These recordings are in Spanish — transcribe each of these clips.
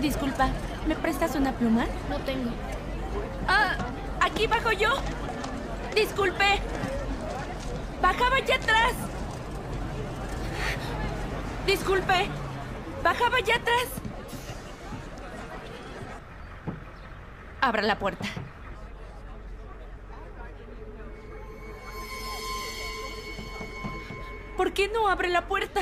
Disculpa, ¿me prestas una pluma? No tengo. Ah, aquí bajo yo. Disculpe. Bajaba allá atrás. Disculpe. Bajaba allá atrás. Abra la puerta. ¿Por qué no abre la puerta?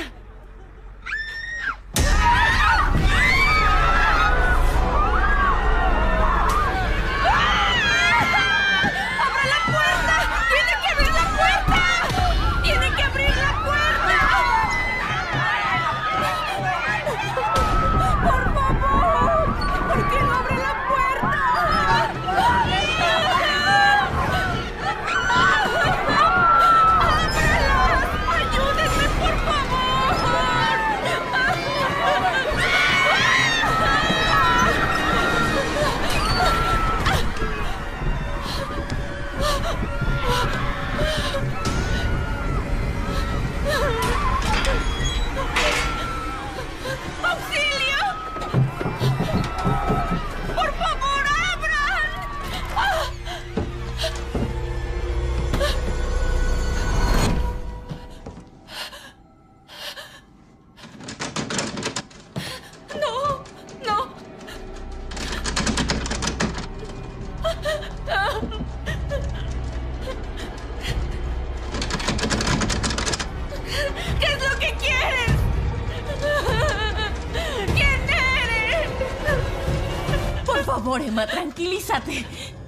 Por favor, Emma, tranquilízate.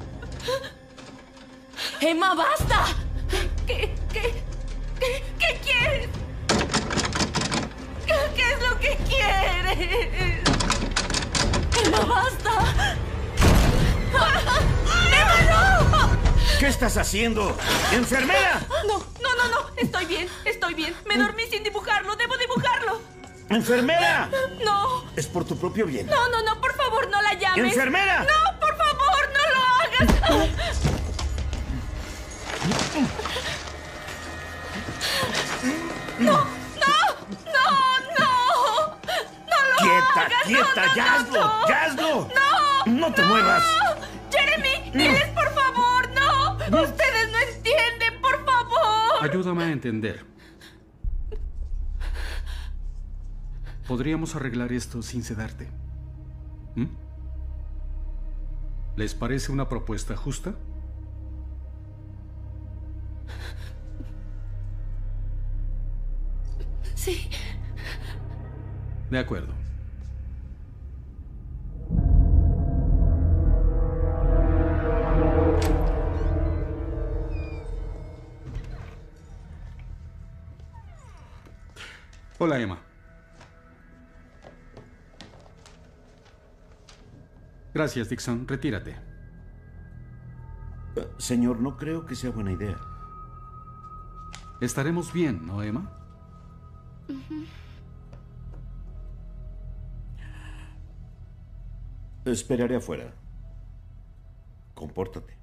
¡Emma, basta! ¿Qué quieres? ¿Qué es lo que quieres? ¡Emma, basta! ¡Emma, no! ¿Qué estás haciendo? ¡Enfermera! No. Estoy bien. Me dormí sin dibujarlo. Debo dibujarlo. ¡Enfermera! No. Es por tu propio bien. No, por favor, no la llames. ¡Enfermera! No, por favor, no lo hagas. No lo hagas. ¡Quieta! ¡Ya hazlo! ¡No te muevas! Jeremy, diles por favor, no. Ustedes no entienden, por favor. Ayúdame a entender. Podríamos arreglar esto sin sedarte. ¿Mm? ¿Les parece una propuesta justa? Sí. De acuerdo. Hola, Emma. Gracias, Dixon. Retírate. Señor, no creo que sea buena idea. Estaremos bien, ¿no, Emma? Esperaré afuera. Compórtate.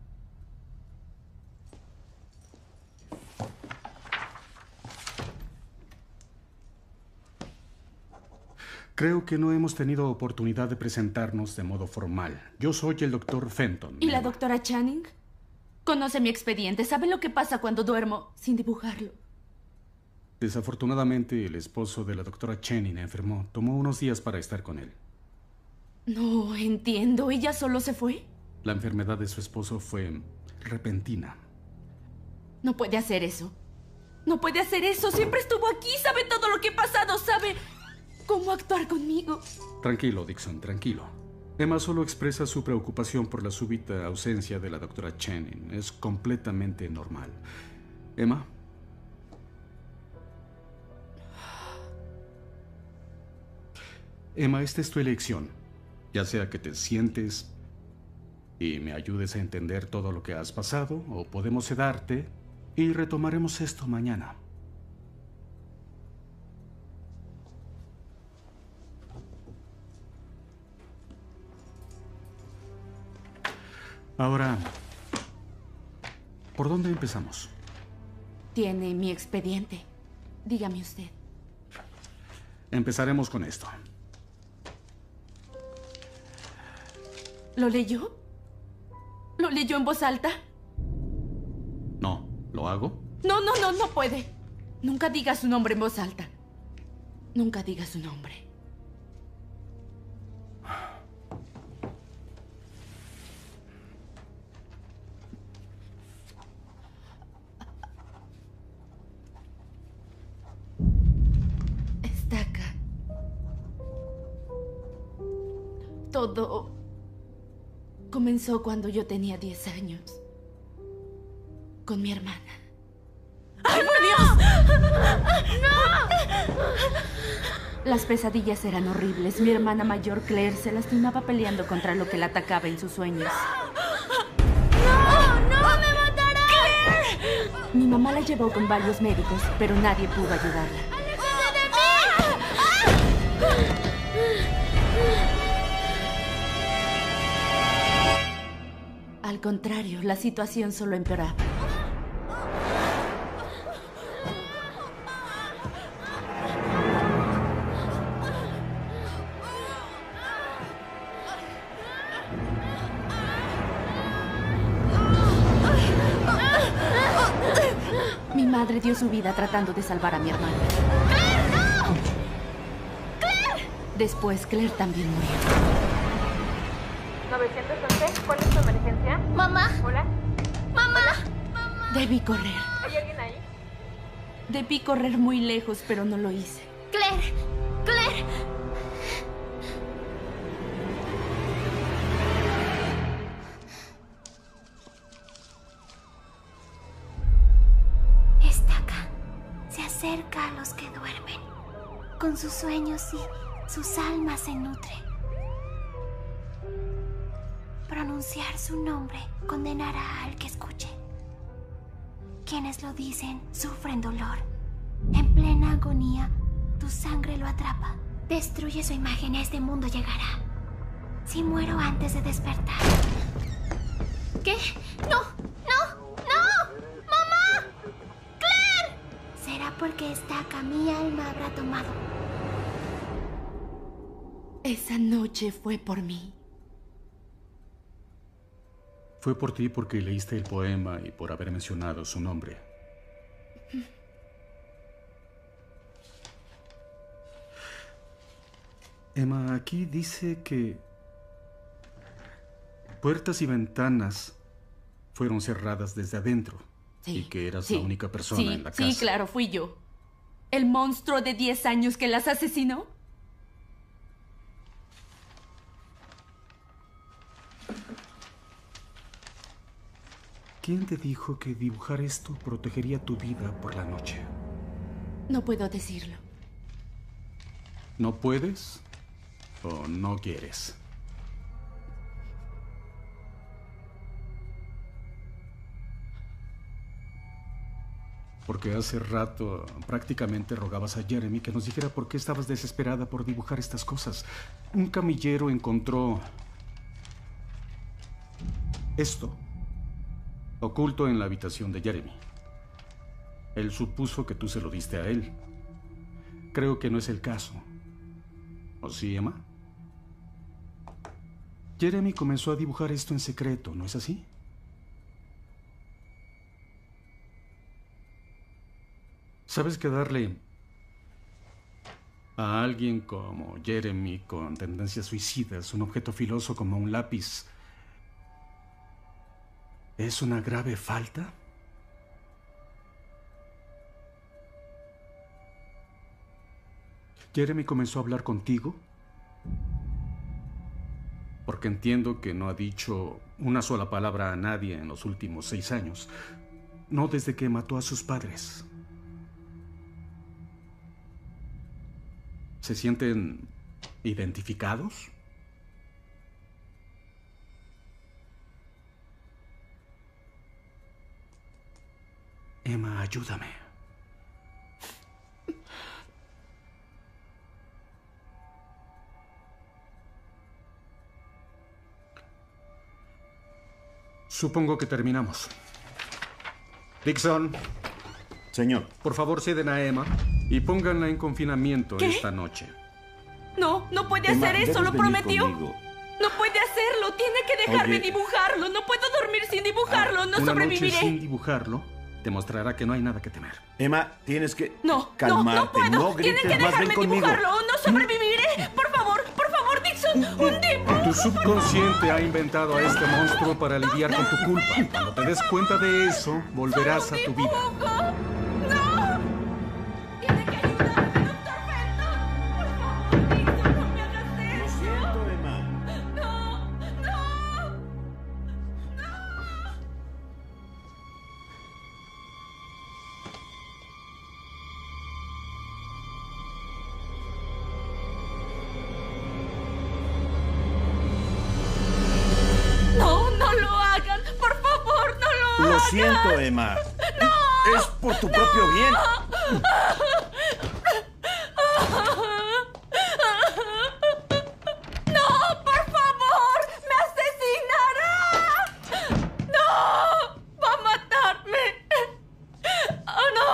Creo que no hemos tenido oportunidad de presentarnos de modo formal. Yo soy el doctor Fenton. ¿Y la doctora Channing? Conoce mi expediente. ¿Sabe lo que pasa cuando duermo sin dibujarlo? Desafortunadamente, el esposo de la doctora Channing enfermó. Tomó unos días para estar con él. No entiendo. ¿Ella solo se fue? La enfermedad de su esposo fue repentina. No puede hacer eso. No puede hacer eso. Siempre estuvo aquí. Sabe todo lo que ha pasado. Sabe cómo actuar conmigo. Tranquilo, Dixon, tranquilo. Emma solo expresa su preocupación por la súbita ausencia de la doctora Channing. Es completamente normal. Emma. Emma, esta es tu elección. Ya sea que te sientes y me ayudes a entender todo lo que has pasado, o podemos sedarte y retomaremos esto mañana. Ahora, ¿por dónde empezamos? Tiene mi expediente. Dígame usted. Empezaremos con esto. ¿Lo leyó? ¿Lo leyó en voz alta? No, ¿lo hago? No, no, no, no puede. Nunca diga su nombre en voz alta. Nunca diga su nombre. Estaka. Todo comenzó cuando yo tenía 10 años. Con mi hermana. ¡Ay, por Dios! ¡No! Las pesadillas eran horribles. Mi hermana mayor, Claire, se lastimaba peleando contra lo que la atacaba en sus sueños. ¡No! ¡No! ¡Me matará! ¡Claire! Mi mamá la llevó con varios médicos, pero nadie pudo ayudarla. ¡Aléjate de mí! Al contrario, la situación solo empeoraba. Mi madre dio su vida tratando de salvar a mi hermana. ¡Claire, no! ¡Claire! Después, Claire también murió. 911, ¿cuál es tu emergencia? ¡Mamá! Hola, ¡Mamá! Debí correr. ¿hay alguien ahí? Debí correr muy lejos, pero no lo hice. ¡Claire! ¡Claire! Estaka se acerca a los que duermen. Con sus sueños y sus almas se nutre. Pronunciar su nombre condenará al que escuche. Quienes lo dicen sufren dolor. En plena agonía, tu sangre lo atrapa. Destruye su imagen y a este mundo llegará. Si muero antes de despertar. ¿Qué? ¡No! ¡No! ¡No! ¡Mamá! ¡Claire! Será porque Estaka mi alma habrá tomado. Esa noche fue por mí. Fue por ti porque leíste el poema y por haber mencionado su nombre. Emma, aquí dice que puertas y ventanas fueron cerradas desde adentro. Sí, y que eras sí, la única persona en la casa. Sí, claro, fui yo. ¿El monstruo de 10 años que las asesinó? ¿Quién te dijo que dibujar esto protegería tu vida por la noche? No puedo decirlo. ¿No puedes o no quieres? Porque hace rato prácticamente rogabas a Jeremy que nos dijera por qué estabas desesperada por dibujar estas cosas. Un camillero encontró esto oculto en la habitación de Jeremy. Él supuso que tú se lo diste a él. Creo que no es el caso. ¿O sí, Emma? Jeremy comenzó a dibujar esto en secreto, ¿no es así? ¿Sabes que darle a alguien como Jeremy con tendencias suicidas un objeto filoso como un lápiz es una grave falta? Jeremy comenzó a hablar contigo porque entiendo que no ha dicho una sola palabra a nadie en los últimos 6 años. No desde que mató a sus padres. ¿Se sienten identificados? Emma, ayúdame. Supongo que terminamos. Dixon, Señor, por favor ceden a Emma y pónganla en confinamiento ¿Qué? esta noche. No, no puede Emma, hacer eso, debes lo venir prometió. conmigo. No puede hacerlo, tiene que dejarme Oye. dibujarlo. No puedo dormir sin dibujarlo. No Una sobreviviré. noche sin dibujarlo demostrará que no hay nada que temer. Emma, tienes que No, calmarte. no puedo. No grites Tienen que más, ven dejarme conmigo. dibujarlo o no sobreviviré. Por favor, Dixon, un dibujo. Tu subconsciente ha inventado a este monstruo para lidiar con tu culpa. Cuando te des cuenta de eso, volverás a tu vida. ¡Dibujo! ¡No! Tiene que ayudarme, Dr. Fenton. Por favor, Dixon, no me hagas Lo eso. siento, Emma. No, no. No, no lo hagan. Por favor, no lo hagan. Lo siento, Emma. Es por tu propio bien. ¡No, por favor! ¡Me asesinará! ¡No! ¡Va a matarme! ¡Oh, no!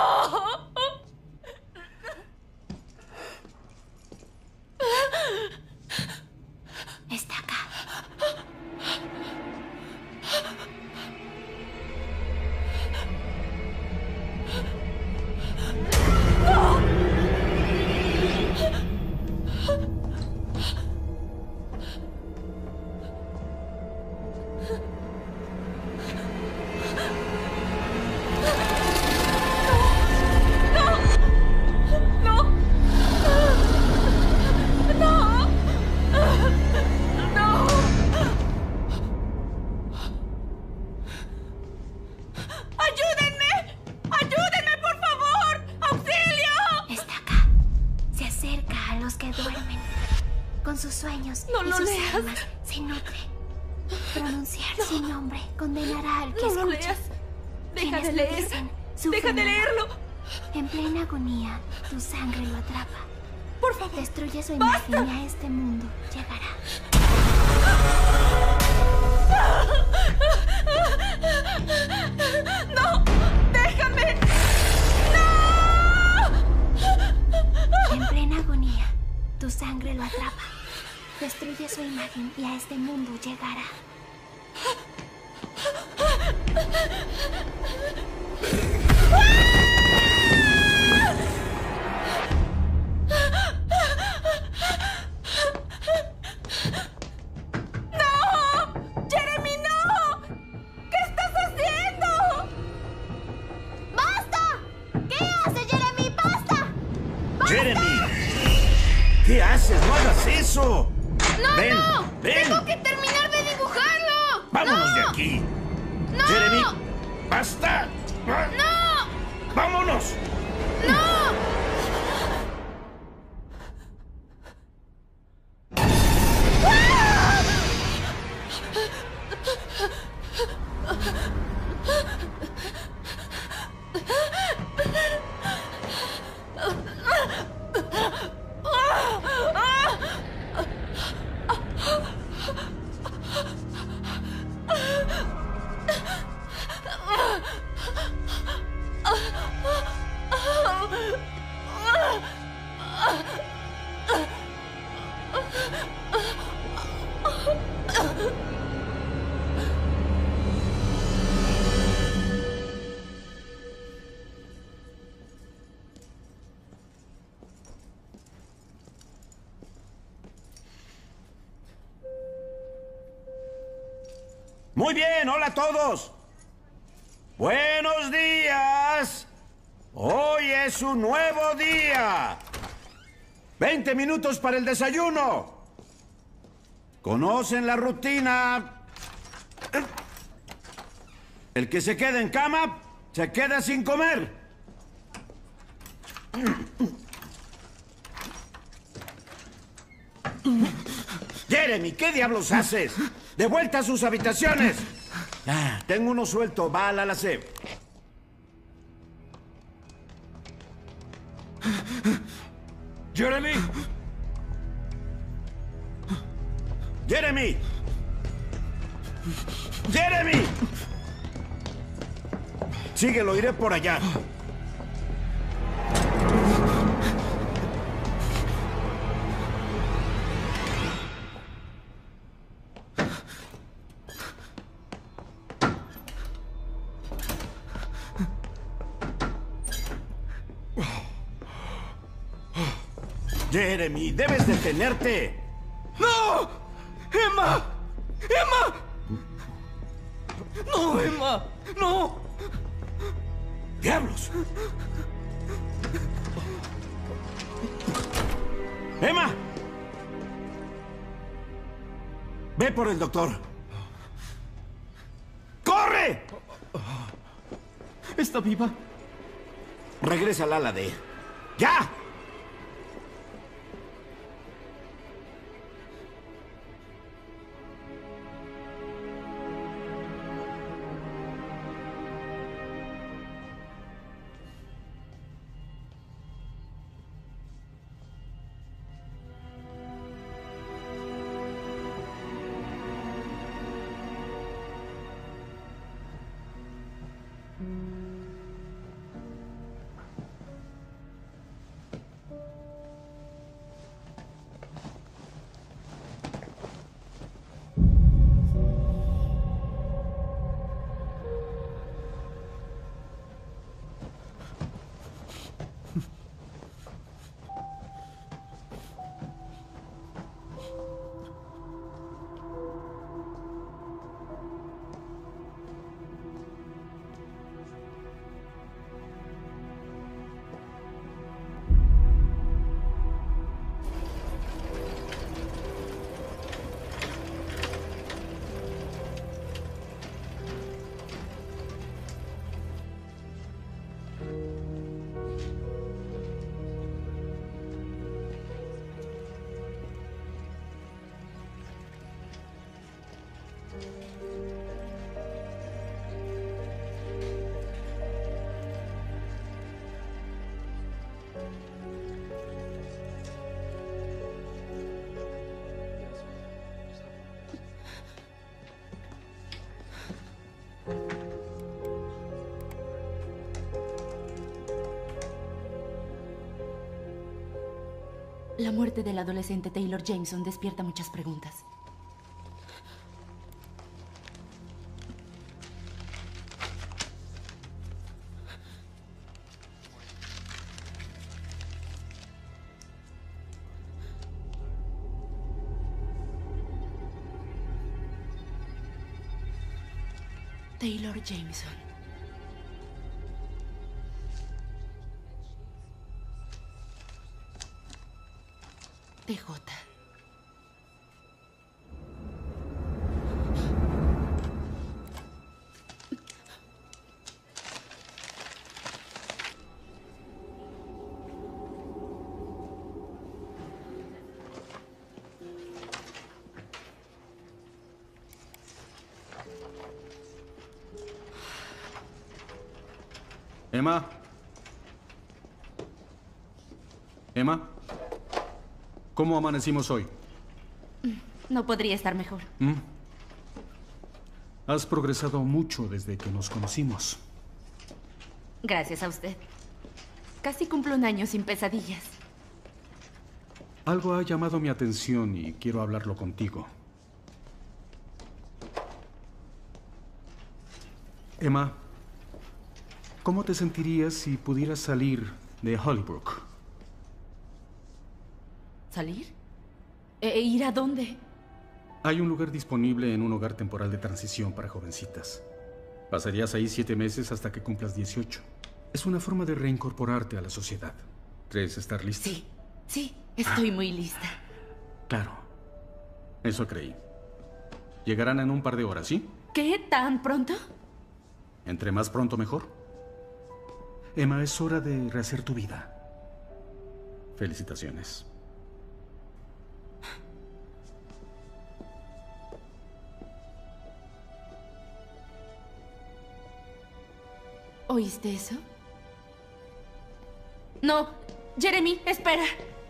Está acá. ¡No! ¡No! ¡No! ¡Ayúdenme! ¡Ayúdenme, por favor! ¡Auxilio! Está acá. Se acerca a los que duermen. Con sus sueños No y lo sus leas. almas se nutre. Pronunciar su nombre condenará al que No lo escuche. leas. Deja Quienes de lo leer. dicen, Deja sufren de dolor. leerlo. En plena agonía, tu sangre lo atrapa. Por favor. Destruye su ¡Basta! imagen y a este mundo llegará. ¡No! ¡Déjame! En plena agonía, tu sangre lo atrapa. Destruye su imagen y a este mundo llegará. ¡No! ¡Jeremy, no! ¿Qué estás haciendo? ¡Basta! ¿Qué hace Jeremy? ¡Basta! Jeremy. ¿Qué haces? ¡No hagas eso! ¡No, ven, no! ven. ¡Tengo que terminar de dibujarlo! ¡Vámonos ¡No! de aquí! ¡No! Jeremy, ¡basta! ¡No! ¡Vámonos! ¡No! Muy bien, hola a todos. Buenos días. Hoy es un nuevo día. 20 minutos para el desayuno. ¿Conocen la rutina? El que se queda en cama, se queda sin comer. Jeremy, ¿qué diablos haces? ¡De vuelta a sus habitaciones! Ah, tengo uno suelto, va al alacén. ¡Jeremy! ¡Jeremy! ¡Jeremy! Síguelo, iré por allá. Jeremy, debes detenerte. ¡No! ¡Emma! ¡Emma! ¡No, Emma! ¡No! ¡Diablos! ¡Emma! Ve por el doctor. ¡Corre! ¿Está viva? Regresa al ala D. ¡Ya! La muerte del adolescente Taylor Jameson despierta muchas preguntas. Taylor Jameson. TJ. Emma. Emma. ¿Cómo amanecimos hoy? No podría estar mejor. Has progresado mucho desde que nos conocimos. Gracias a usted. Casi cumplo un año sin pesadillas. Algo ha llamado mi atención y quiero hablarlo contigo. Emma, ¿cómo te sentirías si pudieras salir de Hollybrook? ¿Salir? ¿Ir a dónde? Hay un lugar disponible en un hogar temporal de transición para jovencitas. Pasarías ahí 7 meses hasta que cumplas 18. Es una forma de reincorporarte a la sociedad. ¿Crees estar lista? Sí, estoy muy lista. Claro. Eso creí. Llegarán en un par de horas, ¿sí? ¿Qué? ¿Tan pronto? Entre más pronto, mejor. Emma, es hora de rehacer tu vida. Felicitaciones. ¿Oíste eso? No, Jeremy, espera.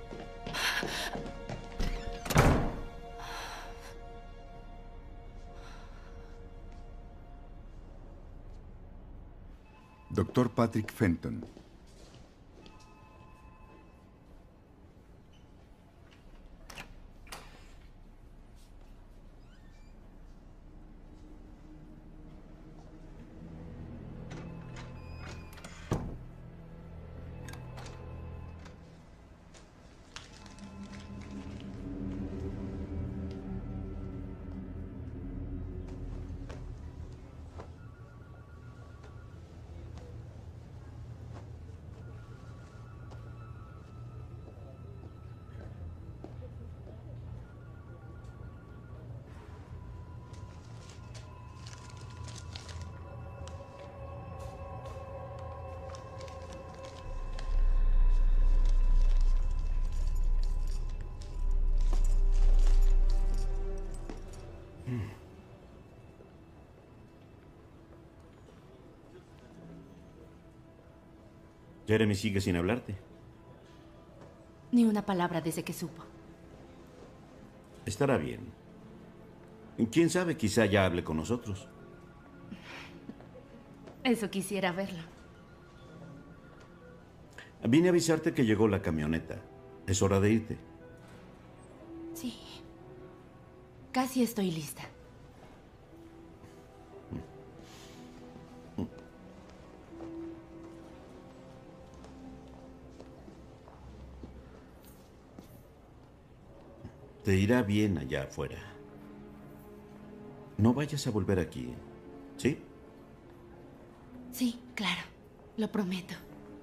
Dr. Patrick Fenton. Jeremy sigue sin hablarte. Ni una palabra desde que supo. Estará bien. ¿Quién sabe? Quizá ya hable con nosotros. Eso quisiera verlo. Vine a avisarte que llegó la camioneta. Es hora de irte. Sí. Casi estoy lista. Te irá bien allá afuera. No vayas a volver aquí, ¿sí? Sí, claro. Lo prometo.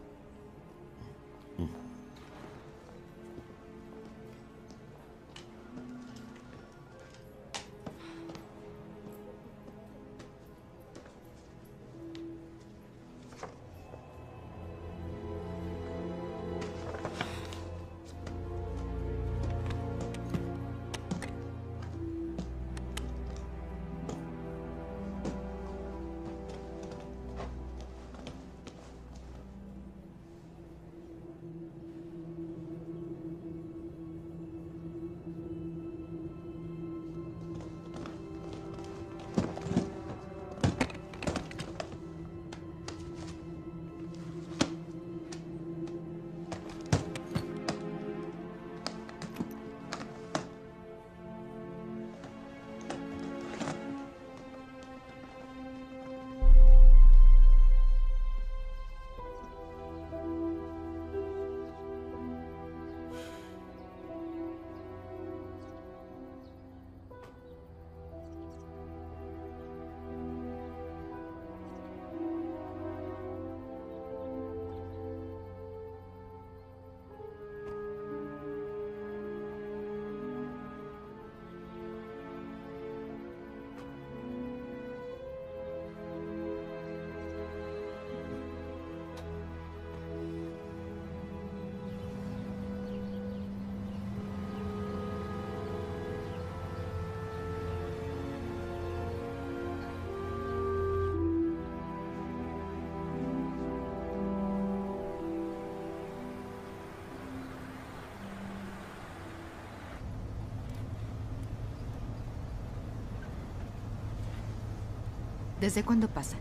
¿Desde cuándo pasa?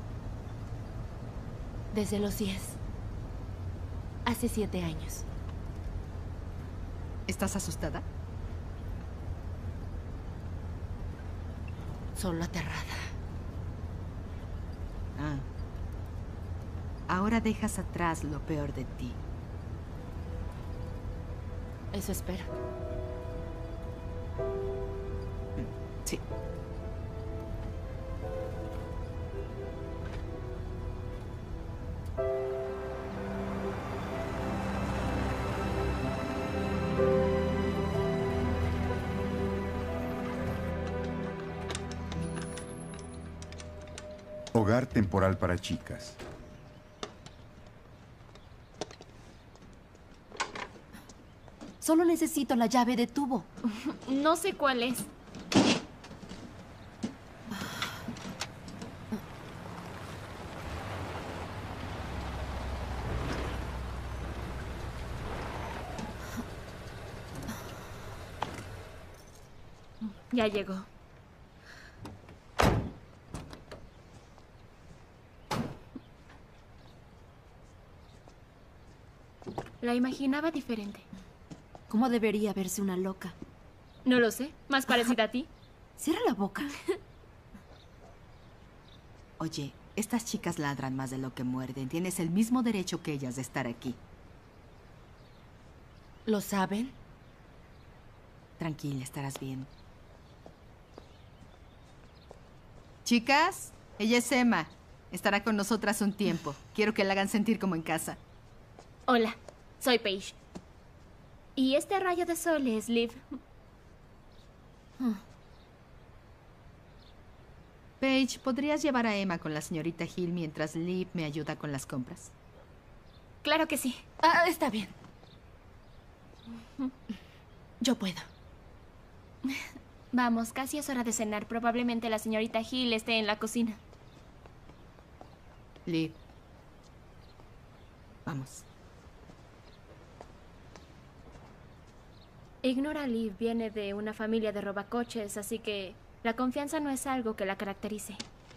Desde los 10. Hace 7 años. ¿Estás asustada? Solo aterrada. Ahora dejas atrás lo peor de ti. Eso espero. Sí. Hogar temporal para chicas. Solo necesito la llave de tubo. No sé cuál es. Ya llegó. La imaginaba diferente. ¿Cómo debería verse una loca? No lo sé. ¿Más parecida a ti? Cierra la boca. Oye, estas chicas ladran más de lo que muerden. Tienes el mismo derecho que ellas de estar aquí. ¿Lo saben? Tranquila, estarás bien. Chicas, ella es Emma. Estará con nosotras un tiempo. Quiero que la hagan sentir como en casa. Hola, soy Paige. Y este rayo de sol es Liv. Paige, ¿podrías llevar a Emma con la señorita Hill mientras Liv me ayuda con las compras? Claro que sí. Está bien. Yo puedo. Vamos, casi es hora de cenar. Probablemente la señorita Hill esté en la cocina. Liv. Vamos. Ignora a Liv, viene de una familia de robacoches, así que la confianza no es algo que la caracterice.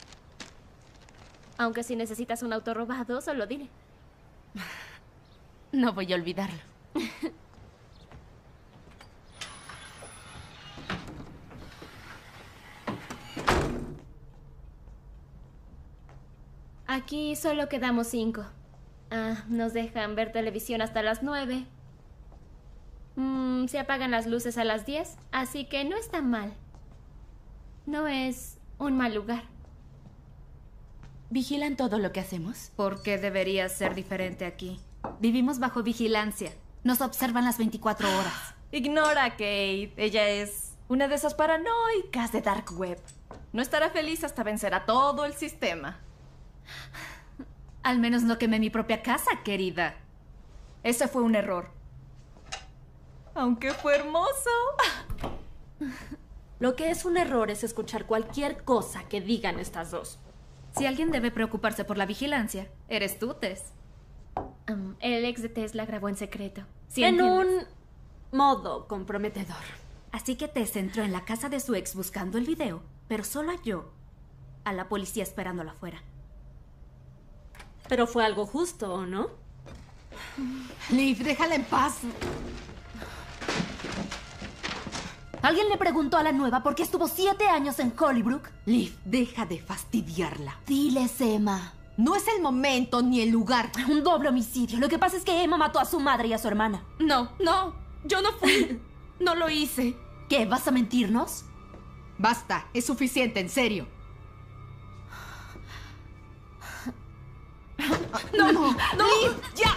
Aunque si necesitas un auto robado, solo dile. No voy a olvidarlo. Aquí solo quedamos 5. Nos dejan ver televisión hasta las 9. Se apagan las luces a las 10, así que no está mal. No es un mal lugar. ¿Vigilan todo lo que hacemos? ¿Por qué debería ser diferente aquí? Vivimos bajo vigilancia. Nos observan las 24 horas. Ignora a Kate. Ella es una de esas paranoicas de Dark Web. No estará feliz hasta vencer a todo el sistema. Al menos no quemé mi propia casa, querida. Ese fue un error. Aunque fue hermoso. Lo que es un error es escuchar cualquier cosa que digan estas dos. Si alguien debe preocuparse por la vigilancia, eres tú, Tess. El ex de Tesla grabó en secreto. ¿Sí En entiendes? un modo comprometedor. Así que Tess entró en la casa de su ex buscando el video, pero solo halló a la policía esperándola afuera. Pero fue algo justo, ¿o no? Liv, déjala en paz. ¿Alguien le preguntó a la nueva por qué estuvo 7 años en Hollybrook? Liv, deja de fastidiarla. Diles, Emma. No es el momento ni el lugar. Un doble homicidio. Lo que pasa es que Emma mató a su madre y a su hermana. No, yo no fui. No lo hice. ¿Qué? ¿Vas a mentirnos? Basta, es suficiente, en serio. No, Liv, ya.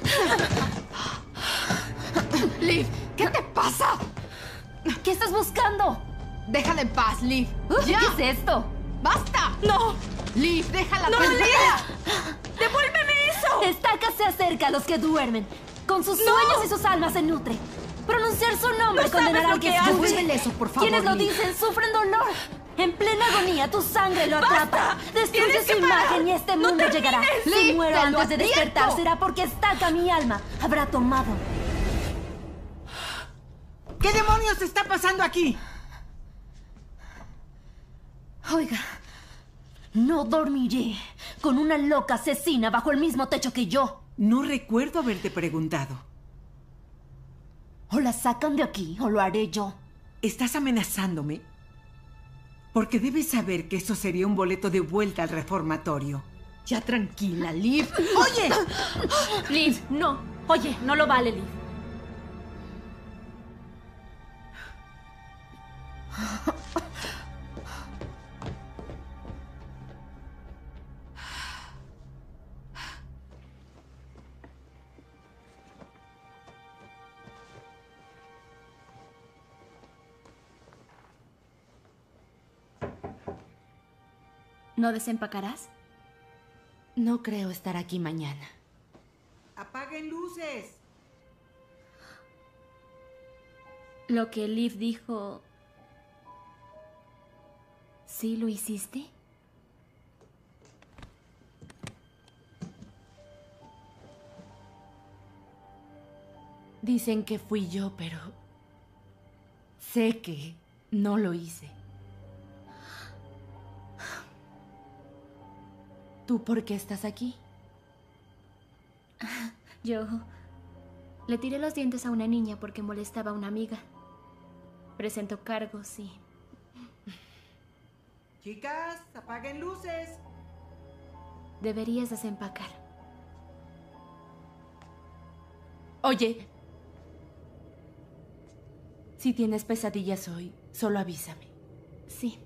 Liv, ¿qué te pasa? ¿Qué estás buscando? Déjala en paz, Liv. ¡Ya! ¿Qué es esto? ¡Basta! ¡No! Liv, déjala ¡No, tranquila. Liv! ¡Devuélveme eso! Esta se acerca a los que duermen. Con sus sueños y sus almas se nutre. Pronunciar su nombre No condenará sabes al lo que que escuche. Devuélvele eso, por favor, Quienes lo Liv. dicen sufren dolor. En plena agonía, tu sangre lo atrapa. Destruye ¡Tienes su que parar! imagen y este ¡No mundo llegará. termines! Si Liv, muero te lo antes de advierto. despertar, será porque estaca mi alma. Habrá tomado. ¿Qué demonios está pasando aquí? Oiga, no dormiré con una loca asesina bajo el mismo techo que yo. No recuerdo haberte preguntado. O la sacan de aquí o lo haré yo. ¿Estás amenazándome? Porque debes saber que eso sería un boleto de vuelta al reformatorio. Ya tranquila, Liv. ¡Oye! Liv, no. Oye, no lo vale, Liv. ¿No desempacarás? No creo estar aquí mañana. ¡Apaguen luces! Lo que Liv dijo... ¿Sí lo hiciste? Dicen que fui yo, pero... sé que no lo hice. ¿Tú por qué estás aquí? Yo le tiré los dientes a una niña porque molestaba a una amiga. Presentó cargos y... Chicas, apaguen luces. Deberías desempacar. Oye, si tienes pesadillas hoy, solo avísame. Sí.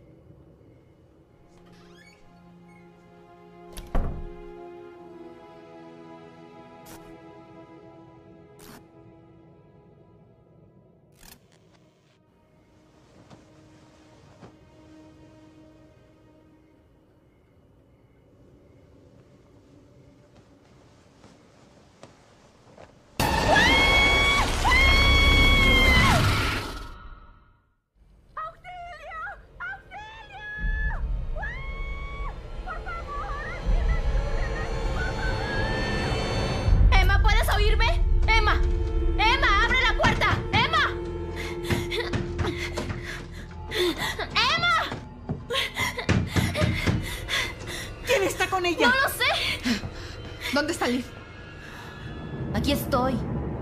con ella? ¡No lo sé! ¿Dónde está Liv? Aquí estoy.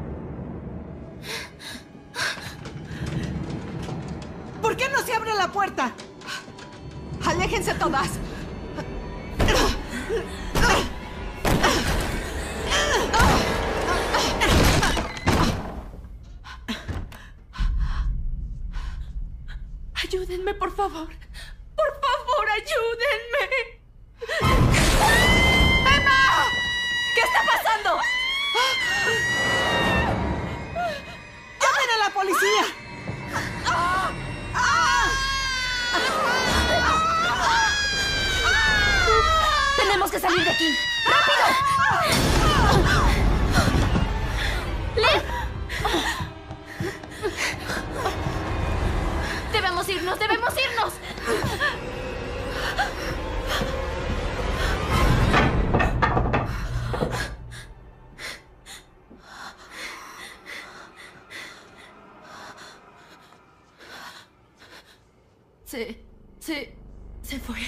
¿Por qué no se abre la puerta? ¡Aléjense todas! Ayúdenme, por favor. Por favor, ayúdenme. ¡Emma! ¿Qué está pasando? ¡Llamen a la policía! ¡Tenemos que salir de aquí! ¡Rápido! ¡Liv! ¡Debemos irnos! ¡Debemos irnos! Se fue.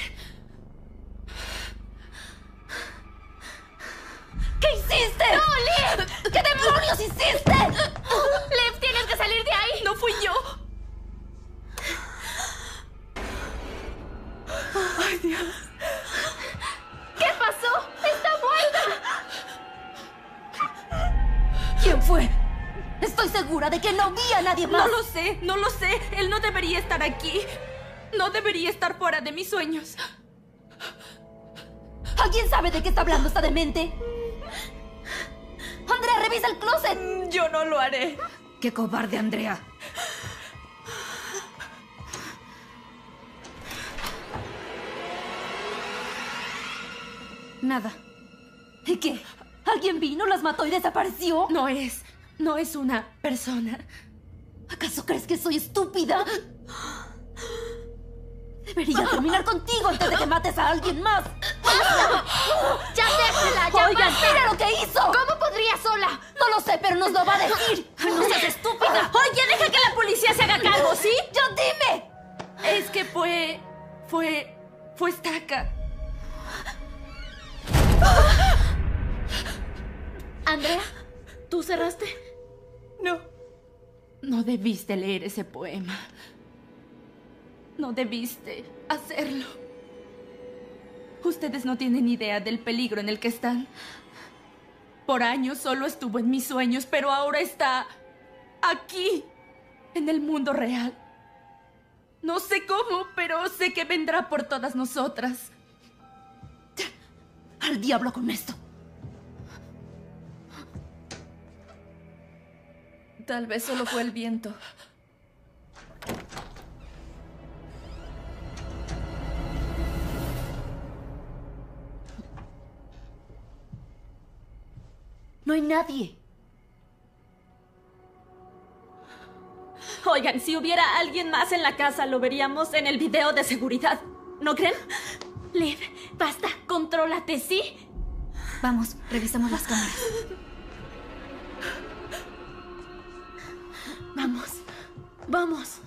¿Qué hiciste? ¡No, Liv! ¿Qué demonios hiciste? Liv, tienes que salir de ahí. No fui yo. ¡Ay, Dios! ¿Qué pasó? ¡Está muerta! ¿Quién fue? Estoy segura de que no vi a nadie más. No lo sé. Él no debería estar aquí. No debería estar fuera de mis sueños. ¿Alguien sabe de qué está hablando esta demente? ¡Andrea, revisa el closet! Yo no lo haré. ¡Qué cobarde, Andrea! Nada. ¿Y qué? ¿Alguien vino, las mató y desapareció? No es una persona. ¿Acaso crees que soy estúpida? Debería terminar contigo antes de que mates a alguien más. ¡Ya déjala! ¡Ya Oigan, basta! mira lo que hizo. ¿Cómo podría sola? No lo sé, pero nos lo va a decir. ¡No seas estúpida! Oye, deja que la policía se haga cargo, ¿sí? ¡Yo dime! Es que fue estaca. Andrea, ¿tú cerraste? No debiste leer ese poema. No debiste hacerlo. Ustedes no tienen idea del peligro en el que están. Por años solo estuvo en mis sueños, pero ahora está aquí, en el mundo real. No sé cómo, pero sé que vendrá por todas nosotras. Al diablo con esto. Tal vez solo fue el viento. No hay nadie. Oigan, si hubiera alguien más en la casa, lo veríamos en el video de seguridad. ¿No creen? Liv, basta. Contrólate, ¿sí? Vamos, revisemos las cámaras. Vamos.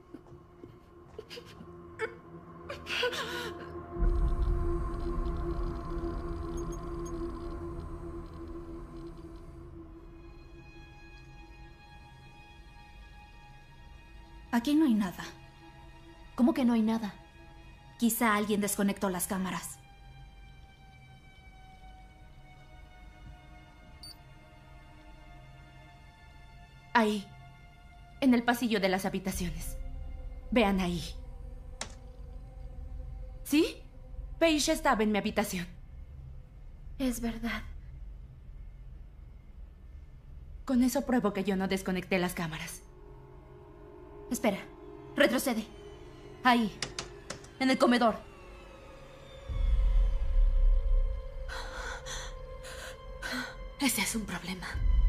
Aquí no hay nada. ¿Cómo que no hay nada? Quizá alguien desconectó las cámaras. Ahí, en el pasillo de las habitaciones. Vean ahí. ¿Sí? Paige estaba en mi habitación. Es verdad. Con eso pruebo que yo no desconecté las cámaras. Espera, retrocede. Ahí, en el comedor. Ese es un problema.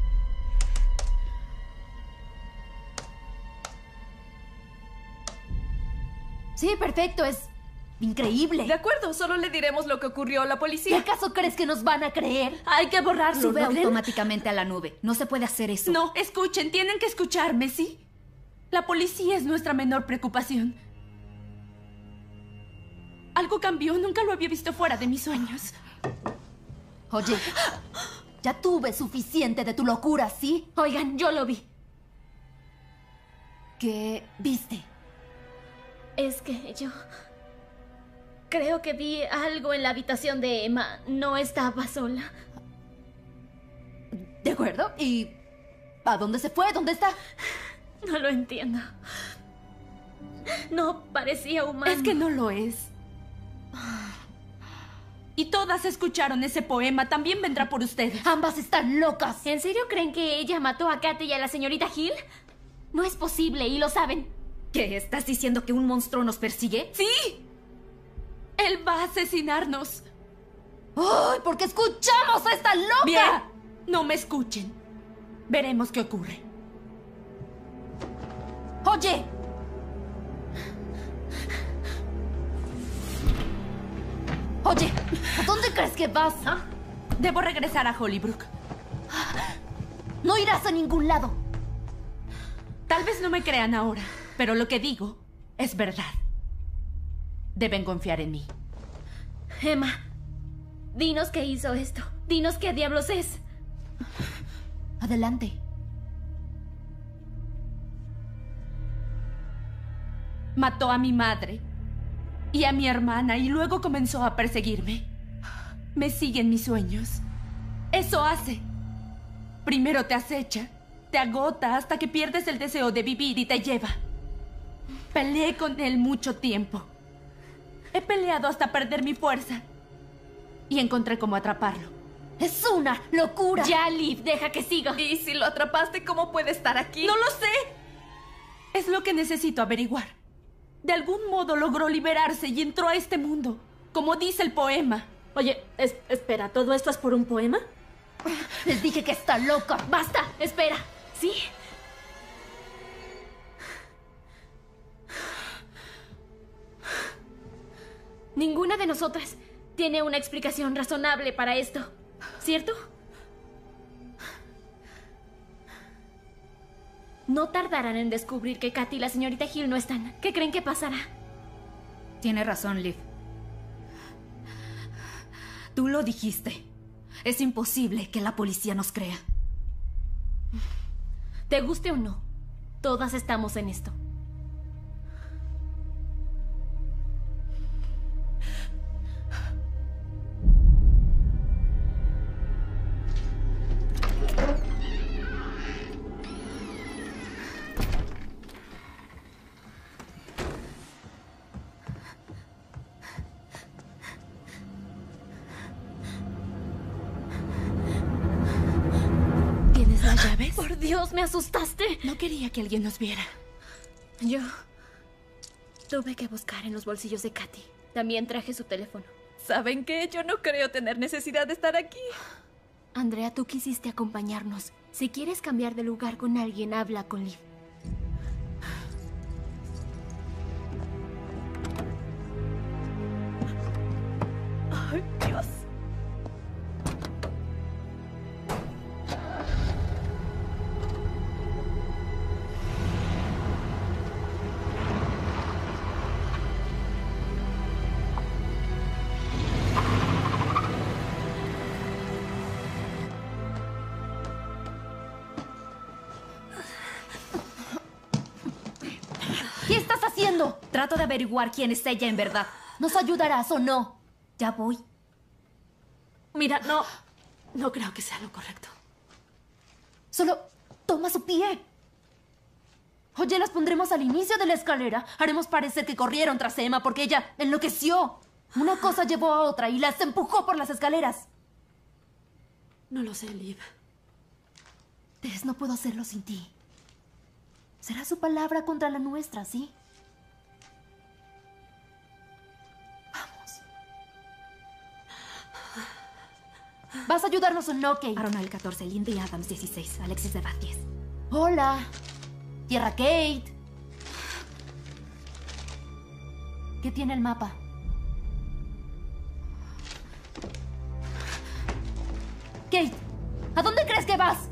Sí, perfecto, es increíble. De acuerdo, solo le diremos lo que ocurrió a la ¿Y policía. acaso crees que nos van a creer? Hay que borrarlo. Sube ¿no creen? automáticamente a la nube. No se puede hacer eso. No, escuchen, tienen que escucharme, ¿sí? La policía es nuestra menor preocupación. Algo cambió. Nunca lo había visto fuera de mis sueños. Oye, ya tuve suficiente de tu locura, ¿sí? Oigan, yo lo vi. ¿Qué viste? Es que yo... creo que vi algo en la habitación de Emma. No estaba sola. ¿De acuerdo? ¿Y a dónde se fue? ¿Dónde está? No lo entiendo. No parecía humano. Es que no lo es. Y todas escucharon ese poema. También vendrá por ustedes. Ambas están locas. ¿En serio creen que ella mató a Katy y a la señorita Hill? No es posible y lo saben. ¿Qué? ¿Estás diciendo que un monstruo nos persigue? ¡Sí! Él va a asesinarnos. ¡Ay! ¿Por qué escuchamos a esta loca? Bien, no me escuchen. Veremos qué ocurre. ¡Oye! Oye, ¿a dónde crees que vas? Debo regresar a Hollybrook. No irás a ningún lado. Tal vez no me crean ahora, pero lo que digo es verdad. Deben confiar en mí. Emma, dinos qué hizo esto. Dinos qué diablos es. Adelante. Mató a mi madre y a mi hermana y luego comenzó a perseguirme. Me sigue en mis sueños. Eso hace. Primero te acecha, te agota hasta que pierdes el deseo de vivir y te lleva. Peleé con él mucho tiempo. He peleado hasta perder mi fuerza. Y encontré cómo atraparlo. ¡Es una locura! Ya, Liv, deja que siga. ¿Y si lo atrapaste, cómo puede estar aquí? ¡No lo sé! Es lo que necesito averiguar. De algún modo logró liberarse y entró a este mundo, como dice el poema. Oye, espera, ¿todo esto es por un poema? Les dije que está loca. ¡Basta! Espera. ¿Sí? Ninguna de nosotras tiene una explicación razonable para esto, ¿cierto? No tardarán en descubrir que Katy y la señorita Hill no están. ¿Qué creen que pasará? Tiene razón, Liv. Tú lo dijiste. Es imposible que la policía nos crea. Te guste o no, todas estamos en esto. ¿Tienes las llaves? Por Dios, me asustaste. No quería que alguien nos viera. Yo tuve que buscar en los bolsillos de Katy. También traje su teléfono. ¿Saben qué? Yo no creo tener necesidad de estar aquí. Andrea, tú quisiste acompañarnos. Si quieres cambiar de lugar con alguien, habla con Liv. Ay, Dios. ¿Qué estás haciendo? Trato de averiguar quién es ella en verdad. ¿Nos ayudarás o no? Ya voy. Mira, no creo que sea lo correcto. Solo toma su pie. Oye, las pondremos al inicio de la escalera. Haremos parecer que corrieron tras Emma porque ella enloqueció. Una cosa llevó a otra y las empujó por las escaleras. No lo sé, Liv. Tess, no puedo hacerlo sin ti. Será su palabra contra la nuestra, ¿sí? Vamos. ¿Vas a ayudarnos o no, Kate? Aronal 14, Lindy Adams 16, Alexis de Bath 10. Hola. Tierra Kate. ¿Qué tiene el mapa? Kate, ¿a dónde crees que vas?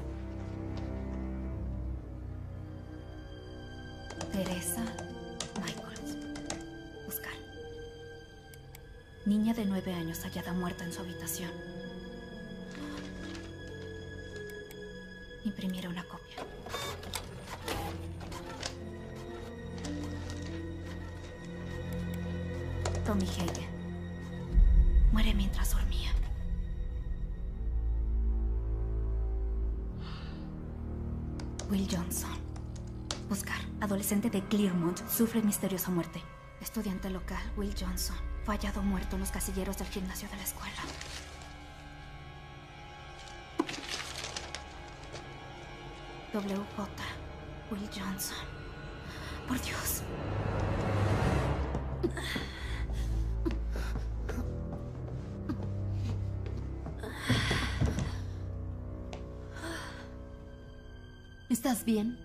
Teresa Michaels. Buscar. de 9 años hallada muerta en su habitación. Imprimiré una copia. Tommy Hagen muere mientras dormía. Will Johnson. Buscar. Adolescente de Clearmont sufre misteriosa muerte. Estudiante local, Will Johnson, fue hallado muerto en los casilleros del gimnasio de la escuela. WJ. Will Johnson. Por Dios. ¿Estás bien?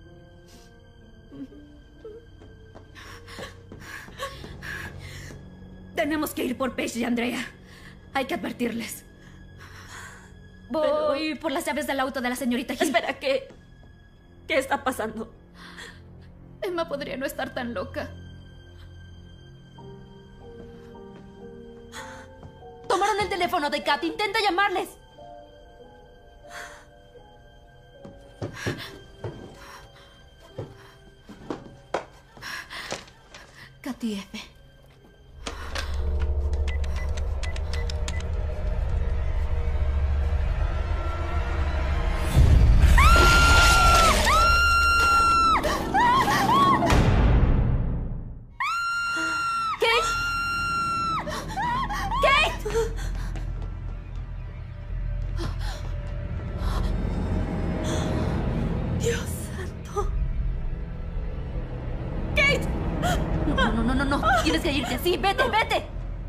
Tenemos que ir por Paige y Andrea. Hay que advertirles. Voy por las llaves del auto de la señorita Hill. Espera, ¿qué está pasando? Emma podría no estar tan loca. Tomaron el teléfono de Kat. Intenta llamarles. Katy F. Tienes que irte, sí, vete, vete.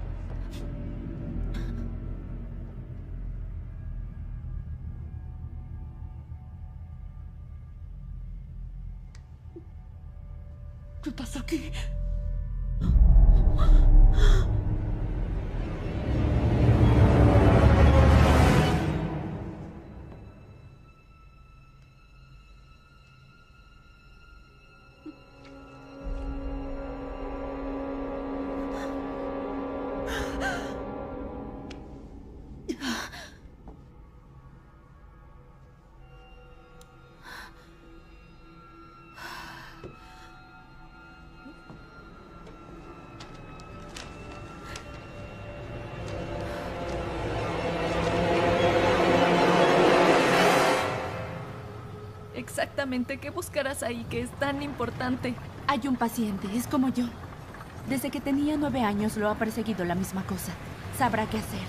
¿Qué pasa aquí? Exactamente, ¿qué buscarás ahí que es tan importante? Hay un paciente, es como yo. Desde que tenía 9 años lo ha perseguido la misma cosa. Sabrá qué hacer.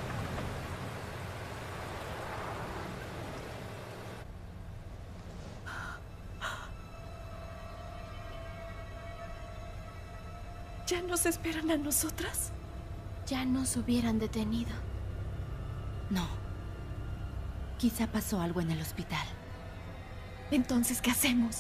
¿Ya nos esperan a nosotras? Ya nos hubieran detenido. No. Quizá pasó algo en el hospital. Entonces, ¿qué hacemos?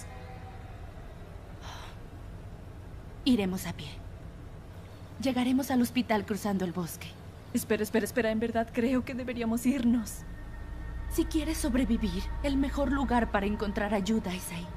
Iremos a pie. Llegaremos al hospital cruzando el bosque. Espera. En verdad creo que deberíamos irnos. Si quieres sobrevivir, el mejor lugar para encontrar ayuda es ahí.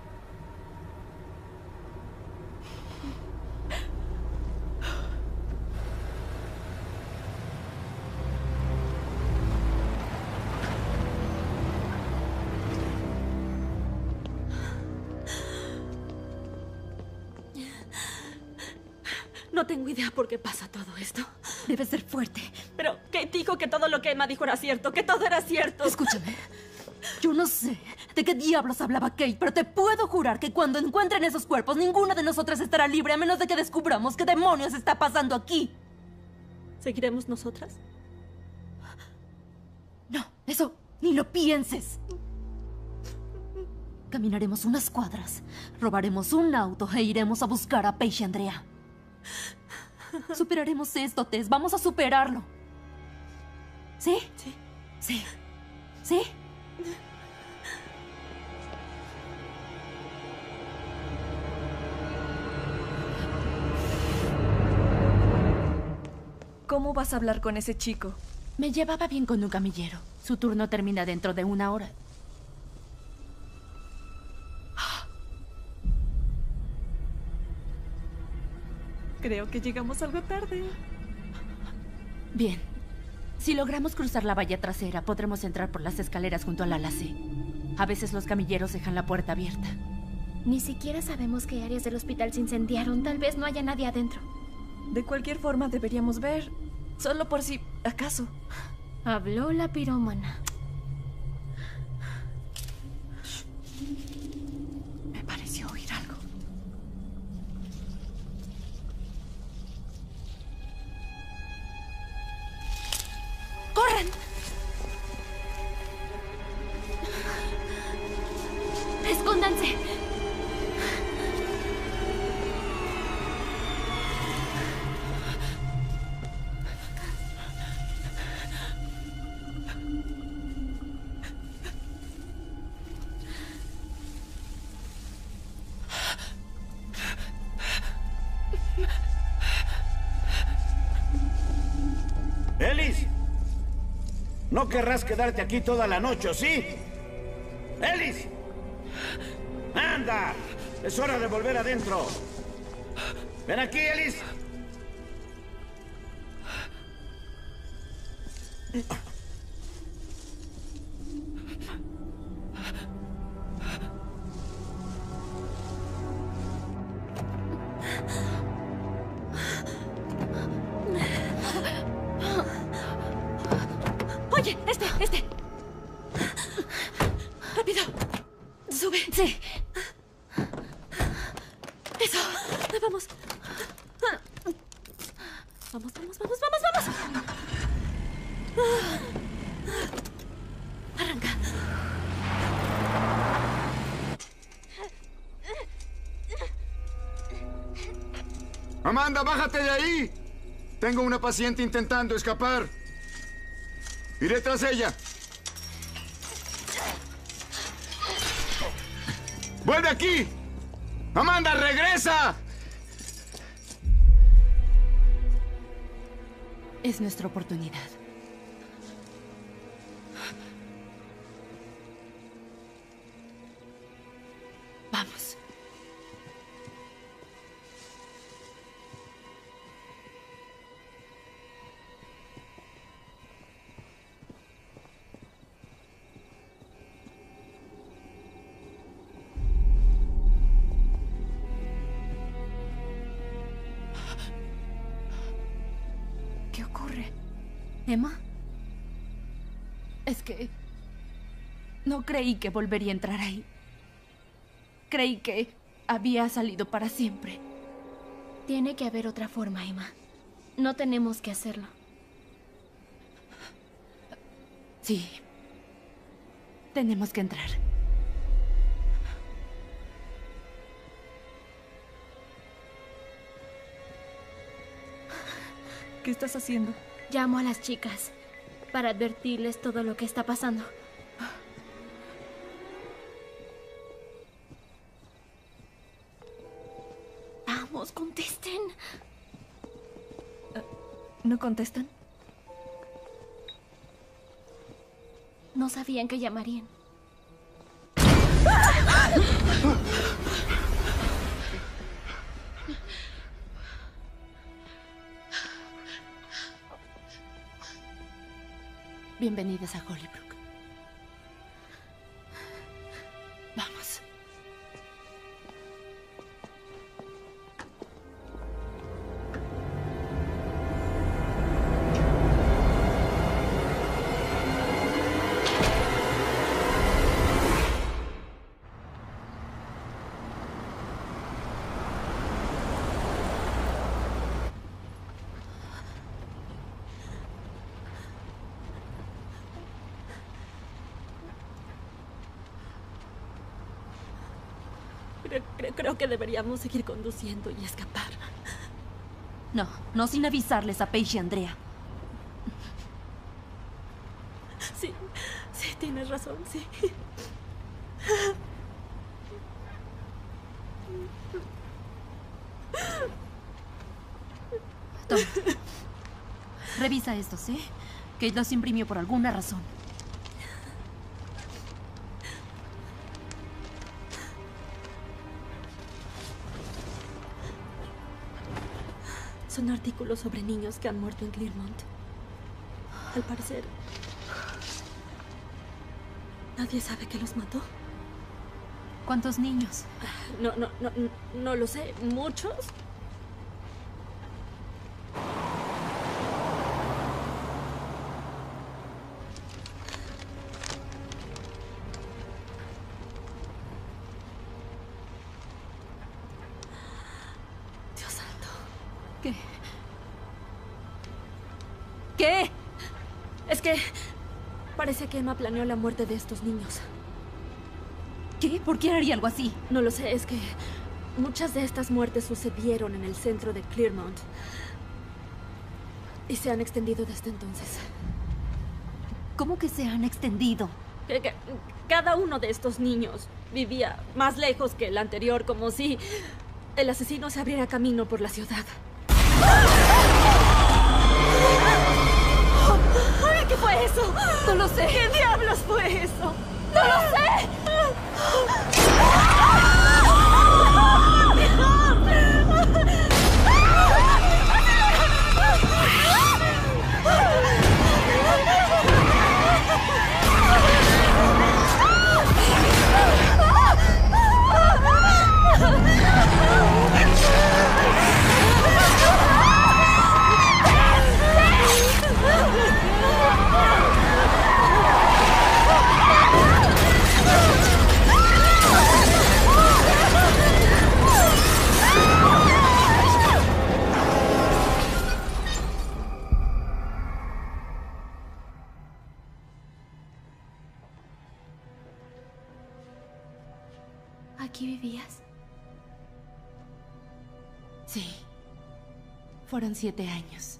No tengo idea por qué pasa todo esto. Debes ser fuerte. Pero Kate dijo que todo lo que Emma dijo era cierto, que todo era cierto. Escúchame. Yo no sé de qué diablos hablaba Kate, pero te puedo jurar que cuando encuentren esos cuerpos, ninguna de nosotras estará libre a menos de que descubramos qué demonios está pasando aquí. ¿Seguiremos nosotras? No, eso ni lo pienses. Caminaremos unas cuadras, robaremos un auto e iremos a buscar a Paige y Andrea. Superaremos esto, Tess. Vamos a superarlo. ¿Sí? Sí. Sí. ¿Sí? ¿Cómo vas a hablar con ese chico? Me llevaba bien con un camillero. Su turno termina dentro de 1 hora. Creo que llegamos algo tarde. Bien. Si logramos cruzar la valla trasera, podremos entrar por las escaleras junto al ala C. A veces los camilleros dejan la puerta abierta. Ni siquiera sabemos qué áreas del hospital se incendiaron. Tal vez no haya nadie adentro. De cualquier forma, deberíamos ver. Solo por si acaso. Habló la pirómana. Me pareció oír algo. ¡Corran! ¡Escóndanse! ¡Ellis! No querrás quedarte aquí toda la noche, ¿sí? ¡Ellis! ¡Anda! Es hora de volver adentro. ¡Ven aquí, Ellis! Oye, este. Rápido. Sube. Sí. Eso. Vamos. Vamos. Arranca. Amanda, bájate de ahí. Tengo una paciente intentando escapar. Iré tras ella. ¡Vuelve aquí! ¡Amanda, regresa! Es nuestra oportunidad. Vamos. ¿Qué ocurre? ¿Emma? Es que... no creí que volvería a entrar ahí. Creí que había salido para siempre. Tiene que haber otra forma, Emma. No tenemos que hacerlo. Sí. Tenemos que entrar. ¿Qué estás haciendo? Llamo a las chicas para advertirles todo lo que está pasando. Vamos, contesten. ¿No contestan? No sabían que llamarían. Bienvenidas a Hollybrook. Vamos. Creo que deberíamos seguir conduciendo y escapar. No sin avisarles a Paige y Andrea. Sí, tienes razón, sí. Toma. Revisa esto, ¿sí? Kate los imprimió por alguna razón. Son artículos sobre niños que han muerto en Clearmont. Al parecer, nadie sabe que los mató. ¿Cuántos niños? No lo sé. ¿Muchos? Dios santo. ¿Qué? ¿Qué? Es que parece que Emma planeó la muerte de estos niños. ¿Qué? ¿Por qué haría algo así? No lo sé, es que muchas de estas muertes sucedieron en el centro de Clearmont. Y se han extendido desde entonces. ¿Cómo que se han extendido? Cada uno de estos niños vivía más lejos que el anterior, como si el asesino se abriera camino por la ciudad. ¡Ay, qué fue eso! No lo sé. ¿Qué diablos fue eso? ¡No lo sé! ¿Aquí vivías? Sí. Fueron 7 años.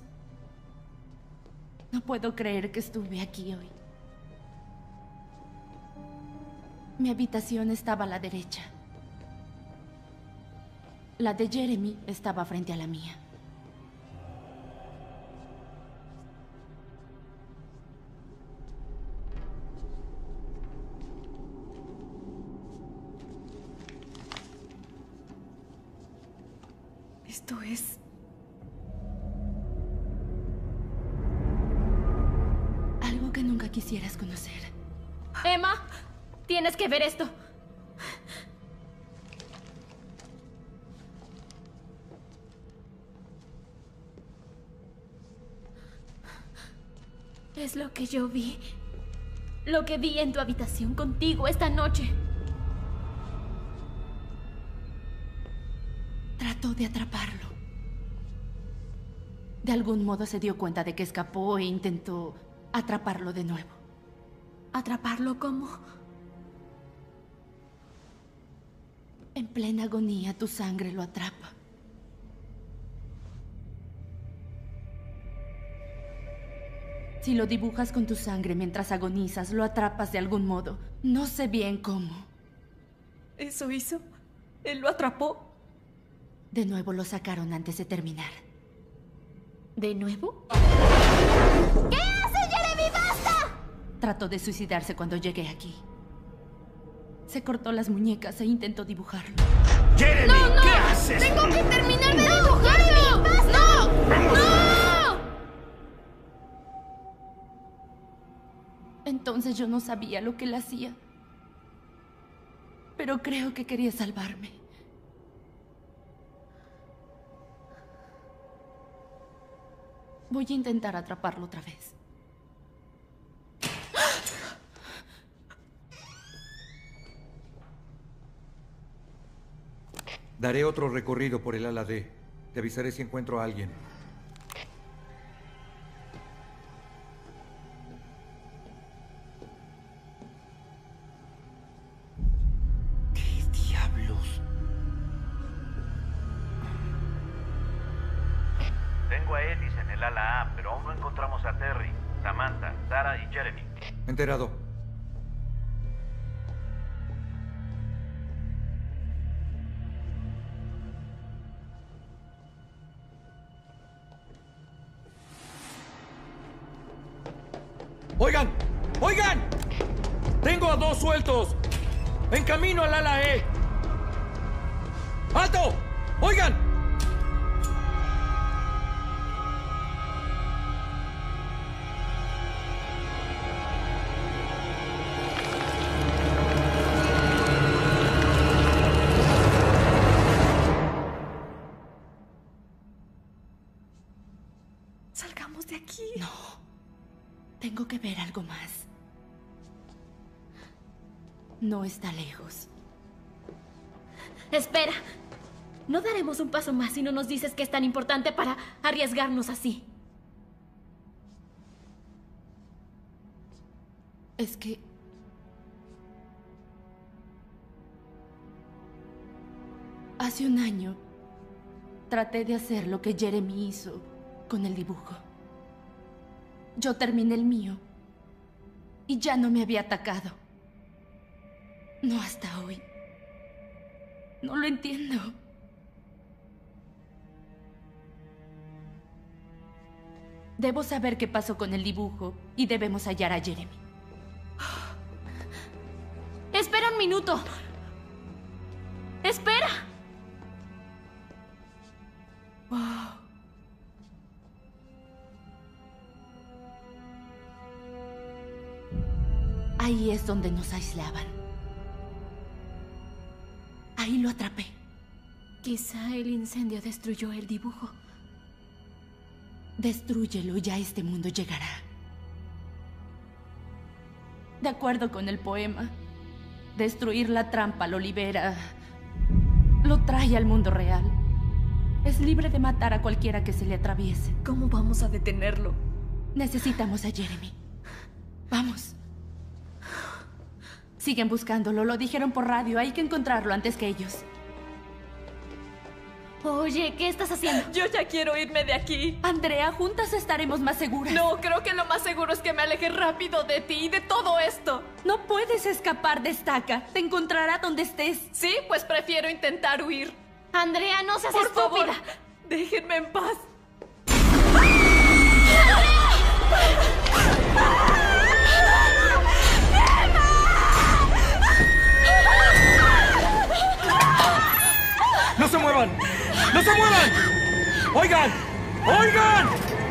No puedo creer que estuve aquí hoy. Mi habitación estaba a la derecha. La de Jeremy estaba frente a la mía. Esto es... algo que nunca quisieras conocer. Emma, tienes que ver esto. Es lo que yo vi. Lo que vi en tu habitación contigo esta noche. Trató de atraparlo. De algún modo se dio cuenta de que escapó e intentó atraparlo de nuevo. ¿Atraparlo cómo? En plena agonía, tu sangre lo atrapa. Si lo dibujas con tu sangre mientras agonizas, lo atrapas de algún modo. No sé bien cómo. ¿Eso hizo? ¿Él lo atrapó? De nuevo lo sacaron antes de terminar. ¿De nuevo? ¿Qué hace, Jeremy? ¡Basta! Trató de suicidarse cuando llegué aquí. Se cortó las muñecas e intentó dibujarlo. ¡Jeremy! ¡No, no! ¿Qué haces? ¡Tengo que terminar de dibujarlo! ¡Basta! ¡Vamos! ¡No! Entonces yo no sabía lo que él hacía. Pero creo que quería salvarme. Voy a intentar atraparlo otra vez. Daré otro recorrido por el ala D. Te avisaré si encuentro a alguien. ¿Qué diablos? Tengo a Ellis en el ala A, pero aún no encontramos a Terry, Samantha, Sarah y Jeremy. Enterado. ¡Oigan! ¡Oigan! Tengo a 2 sueltos. En camino al ala E. ¡Alto! ¡Oigan! aquí. No. Tengo que ver algo más. No está lejos. Espera. No daremos un paso más si no nos dices que es tan importante para arriesgarnos así. Es que... hace un año traté de hacer lo que Jeremy hizo con el dibujo. Yo terminé el mío y ya no me había atacado. No hasta hoy. No lo entiendo. Debo saber qué pasó con el dibujo y debemos hallar a Jeremy. ¡Espera un minuto! ¡Espera! Wow. Ahí es donde nos aislaban. Ahí lo atrapé. Quizá el incendio destruyó el dibujo. Destrúyelo y ya este mundo llegará. De acuerdo con el poema, destruir la trampa lo libera, lo trae al mundo real. Es libre de matar a cualquiera que se le atraviese. ¿Cómo vamos a detenerlo? Necesitamos a Jeremy. Vamos. Siguen buscándolo, lo dijeron por radio. Hay que encontrarlo antes que ellos. Oye, ¿qué estás haciendo? Yo ya quiero irme de aquí. Andrea, juntas estaremos más seguras. No, creo que lo más seguro es que me aleje rápido de ti y de todo esto. No puedes escapar de Staka. Te encontrará donde estés. Sí, pues prefiero intentar huir. Andrea, no seas por estúpida. Favor, déjenme en paz. ¡No se muevan! ¡No se muevan! ¡Oigan! ¡Oigan!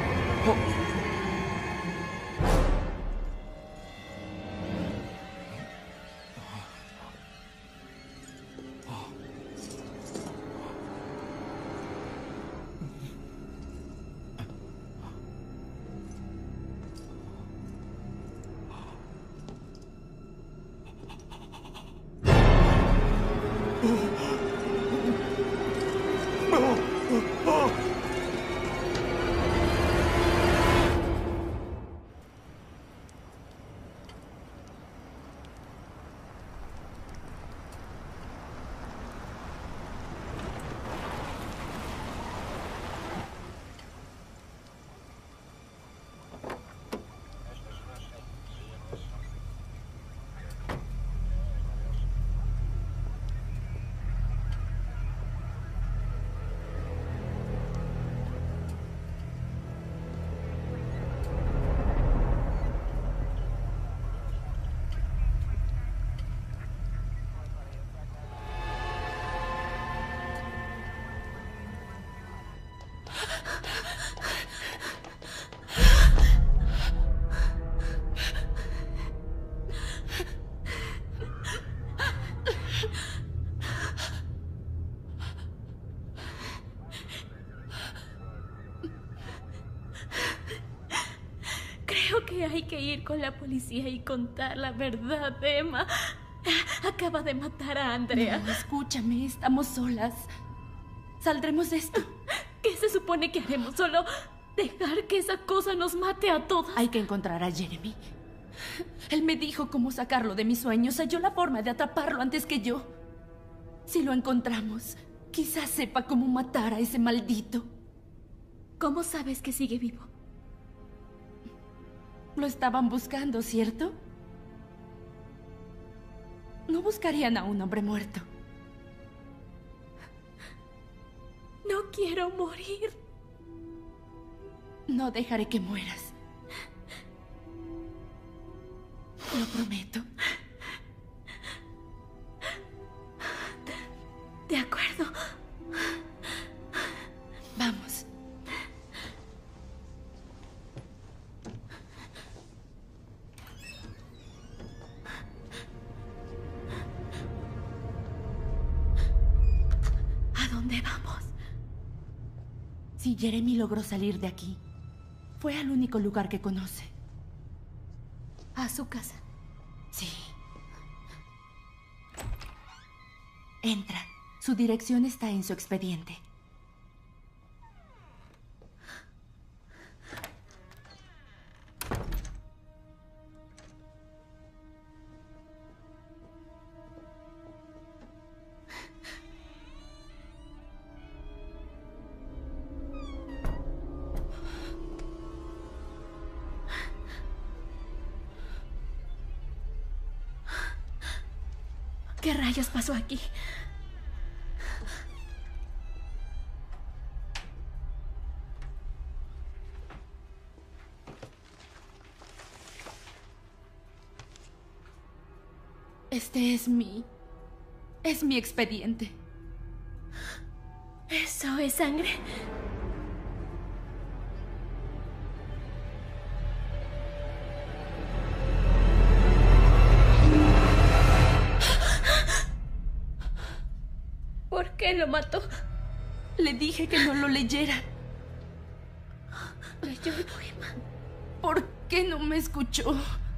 Creo que hay que ir con la policía y contar la verdad, Emma. Acaba de matar a Andrea. No, escúchame, estamos solas. Saldremos de esto. ¿Qué se supone que haremos? ¿Solo dejar que esa cosa nos mate a todas? Hay que encontrar a Jeremy. Él me dijo cómo sacarlo de mis sueños. Halló la forma de atraparlo antes que yo. Si lo encontramos, quizás sepa cómo matar a ese maldito. ¿Cómo sabes que sigue vivo? Lo estaban buscando, ¿cierto? No buscarían a un hombre muerto. No quiero morir. No dejaré que mueras. Lo prometo. De acuerdo. Vamos. ¿A dónde vamos? Si Jeremy logró salir de aquí, Fue al único lugar que conoce. ¿A su casa? Sí. Entra. Su dirección está en su expediente. ¿Qué rayos pasó aquí? Este es mi expediente. ¿Eso es sangre? ¿Por qué lo mató? Le dije que no lo leyera. Leyó el poema. ¿Por qué no me escuchó?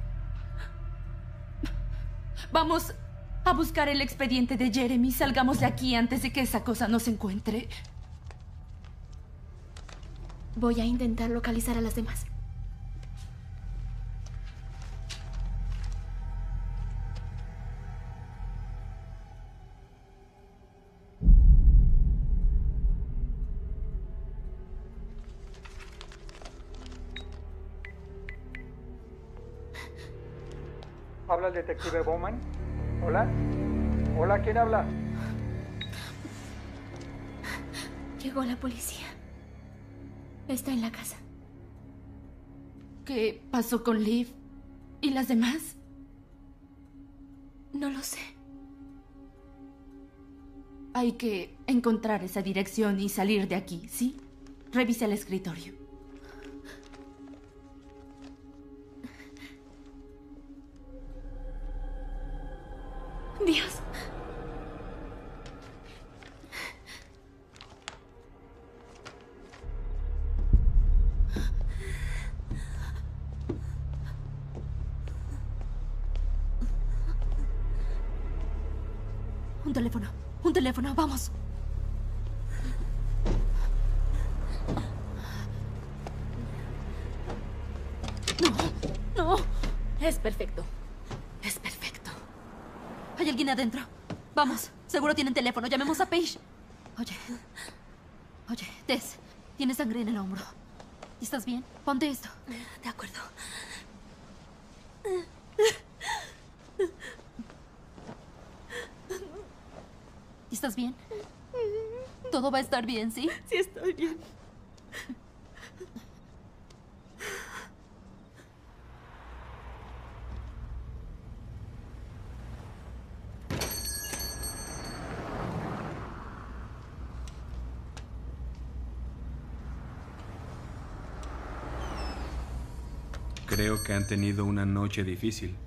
Vamos a buscar el expediente de Jeremy. Salgamos de aquí antes de que esa cosa nos encuentre. Voy a intentar localizar a las demás. ¿Habla el detective Bowman? ¿Hola? ¿Hola? ¿Quién habla? Llegó la policía. Está en la casa. ¿Qué pasó con Liv? ¿Y las demás? No lo sé. Hay que encontrar esa dirección y salir de aquí, ¿sí? Revisa el escritorio. Dios. Un teléfono, vamos. No. Es perfecto. Es perfecto. Hay alguien adentro. Vamos, seguro tienen teléfono. Llamemos a Paige. Oye, Tess, tienes sangre en el hombro. ¿Estás bien? Ponte esto. De acuerdo. ¿Estás bien? Todo va a estar bien, ¿sí? Sí, estoy bien. Creo que han tenido una noche difícil.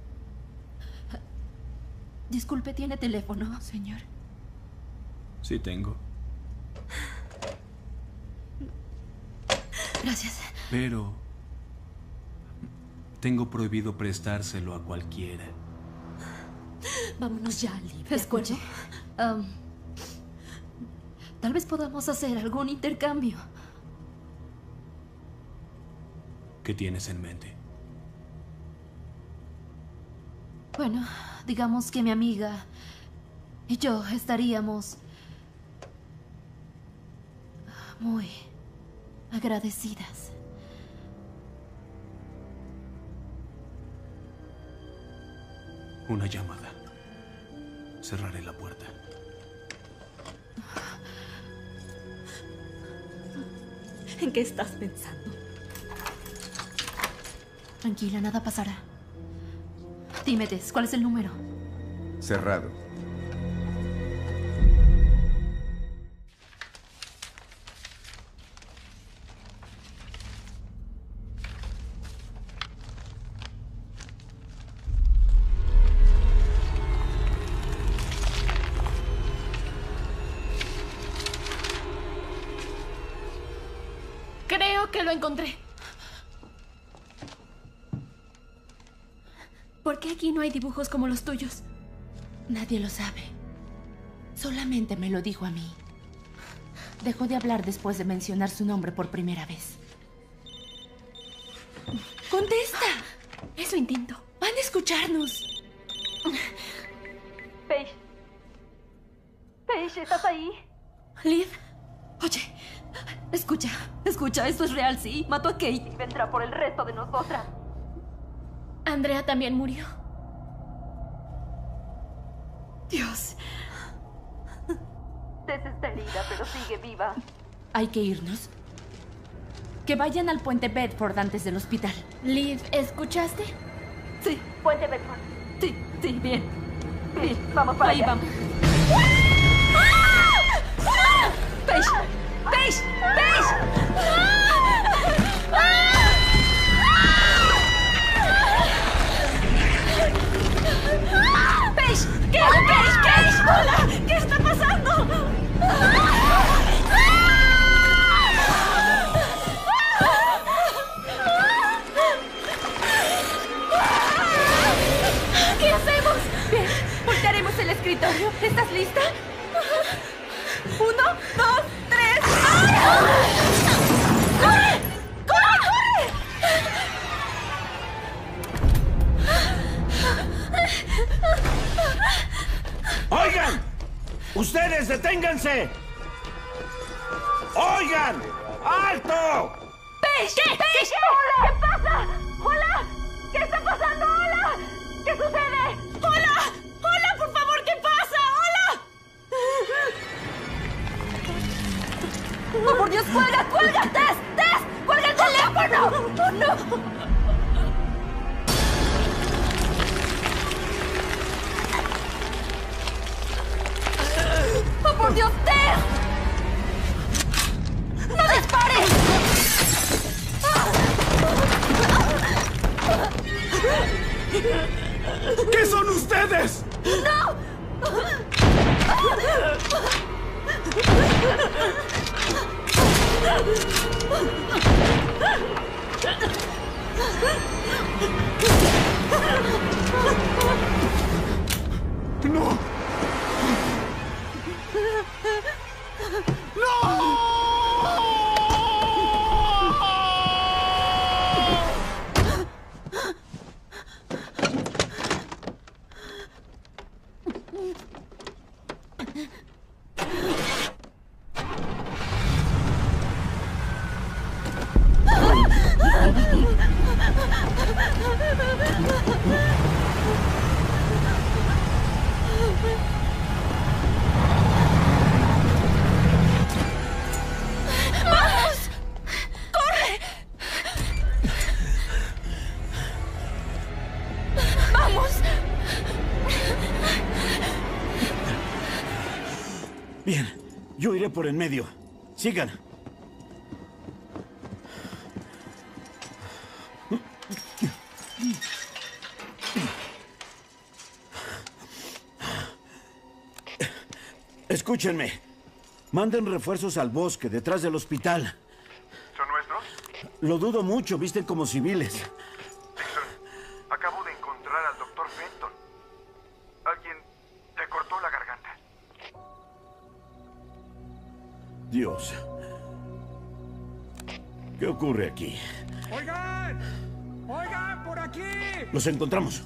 Disculpe, ¿tiene teléfono, señor? Sí tengo. Gracias. Pero tengo prohibido prestárselo a cualquiera. Vámonos ya, Liv. Escuche. Tal vez podamos hacer algún intercambio. ¿Qué tienes en mente? Bueno, digamos que mi amiga y yo estaríamos muy agradecidas. Una llamada. Cerraré la puerta. ¿En qué estás pensando? Tranquila, nada pasará. Dime, Tess, ¿cuál es el número? Cerrado. Creo que lo encontré. ¿Por qué aquí no hay dibujos como los tuyos? Nadie lo sabe. Solamente me lo dijo a mí. Dejó de hablar después de mencionar su nombre por primera vez. ¡Contesta! Eso intento. Van a escucharnos. Paige. Paige, ¿estás ahí? Liv. Oye, escucha, esto es real, sí. Mató a Kate. Y vendrá por el resto de nosotras. Andrea también murió. Dios. Tess está herida, pero sigue viva. Hay que irnos. Que vayan al puente Bedford antes del hospital. Liv, ¿escuchaste? Sí. Puente Bedford. Sí, bien. Bien, vamos para allá. Ahí vamos. ¡Paige! ¡Paige! ¡Paige! ¿Qué? ¡Paige! ¡Hola! ¿Qué está pasando? ¿Qué hacemos? Bien, voltearemos el escritorio. ¿Estás lista? 1, 2, 3. ¡Corre! ¡Corre! ¡Oigan! ¡Ustedes deténganse! ¡Oigan! ¡Alto! ¡Paige! ¡Paige! ¡Hola! ¿Qué pasa? ¡Hola! ¿Qué está pasando? ¡Hola! ¿Qué sucede? ¡Hola! ¡Hola, por favor! ¿Qué pasa? ¡Hola! ¡Oh, por Dios! ¡Cuelga! ¡Cuelga! ¡Tess! ¡Cuelga el teléfono! ¡Oh, no! ¡Oh, por Dios! ¡Tess! ¡No dispares! ¿Qué son ustedes? ¡No! ¡No! ¡Vamos! ¡Corre! ¡Vamos! Bien, yo iré por en medio. Sigan. Escúchenme. Manden refuerzos al bosque, detrás del hospital. ¿Son nuestros? Lo dudo mucho, visten como civiles. Dixon, acabo de encontrar al Dr. Fenton. Alguien te cortó la garganta. Dios. ¿Qué ocurre aquí? ¡Oigan! ¡Oigan, por aquí! Los encontramos.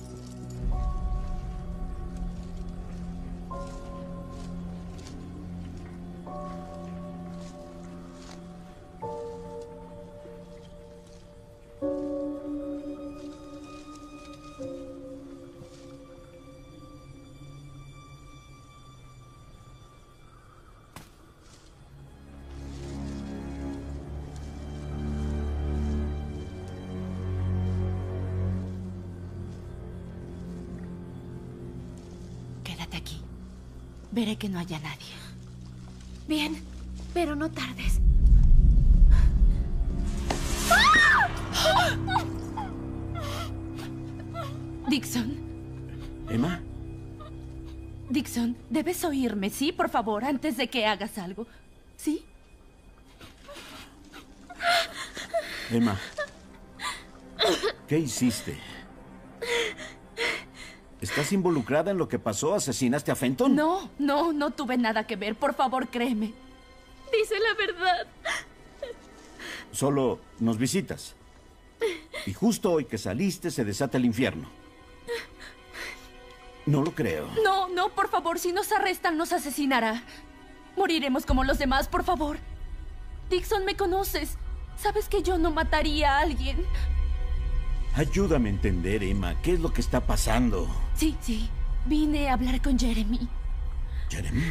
Quédate aquí. Veré que no haya nadie. Bien, pero no tardes. Dixon. ¿Emma? Dixon, debes oírme, ¿sí? Por favor, antes de que hagas algo. ¿Sí? Emma. ¿Qué hiciste? ¿Estás involucrada en lo que pasó? ¿Asesinaste a Fenton? No tuve nada que ver. Por favor, créeme. Dice la verdad. Solo nos visitas. Y justo hoy que saliste se desata el infierno. No lo creo. No, por favor. Si nos arrestan, nos asesinará. Moriremos como los demás, por favor. Dixon, me conoces. Sabes que yo no mataría a alguien. Ayúdame a entender, Emma. ¿Qué es lo que está pasando? Sí. Vine a hablar con Jeremy. ¿Jeremy?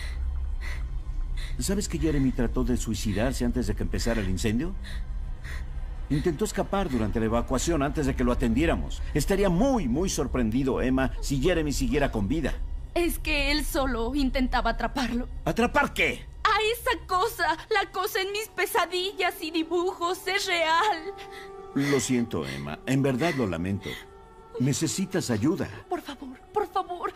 ¿Sabes que Jeremy trató de suicidarse antes de que empezara el incendio? Intentó escapar durante la evacuación antes de que lo atendiéramos. Estaría muy sorprendido, Emma, si Jeremy siguiera con vida. Es que él solo intentaba atraparlo. ¿Atrapar qué? ¡A esa cosa! La cosa en mis pesadillas y dibujos es real. Lo siento, Emma. En verdad lo lamento. Necesitas ayuda. Por favor, por favor.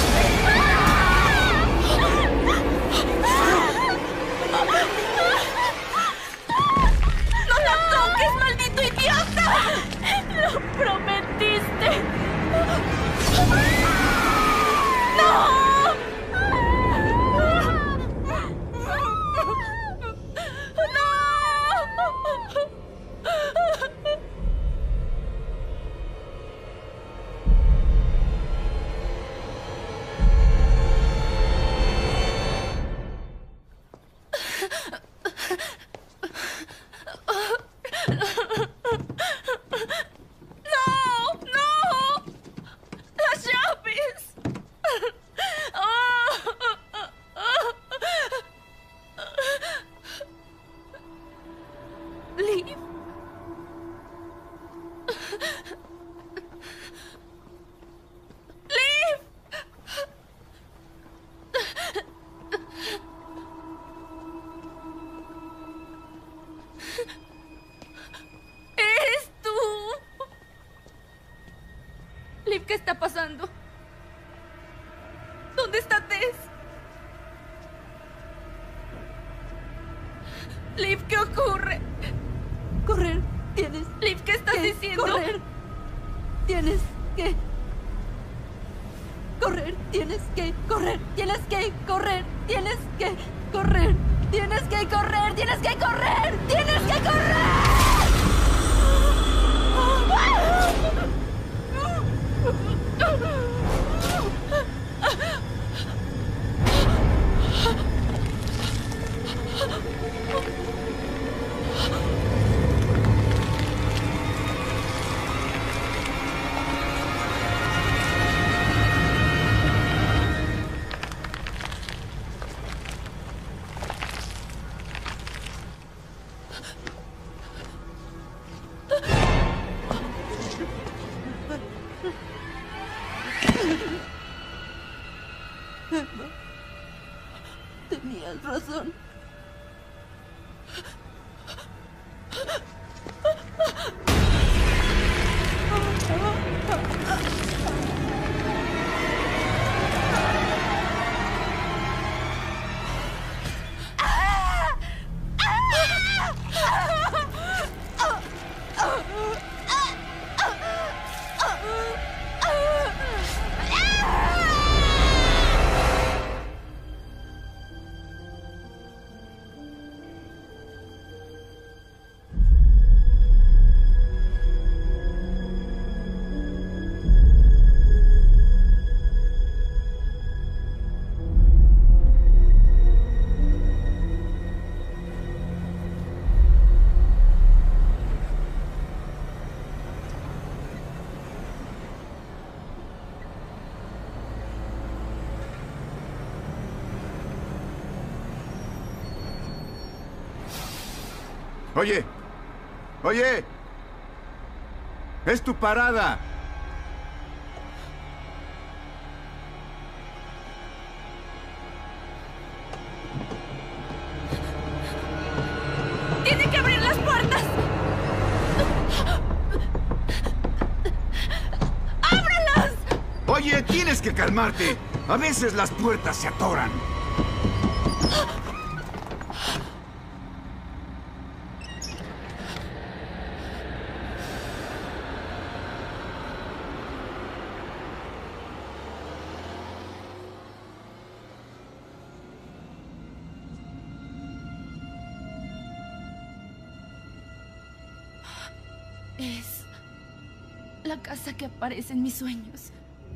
¡No la toques, maldito idiota! ¡Lo prometiste! ¡No! Liv, ¿qué está pasando? ¿Dónde está Tess? Liv, ¿qué ocurre? Correr, tienes. Liv, ¿qué estás diciendo? Correr. Tienes que. Correr, tienes que correr, tienes que correr, tienes que correr, tienes que correr, tienes que correr, tienes que correr. Tenías razón. Oye, oye, es tu parada. ¡Tiene que abrir las puertas! ¡Ábralas! Oye, tienes que calmarte. A veces las puertas se atoran. Es la casa que aparece en mis sueños.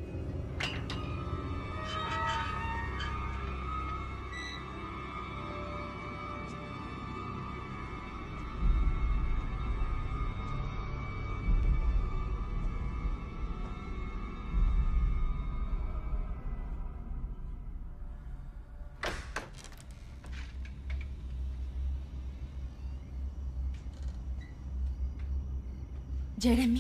Jeremy.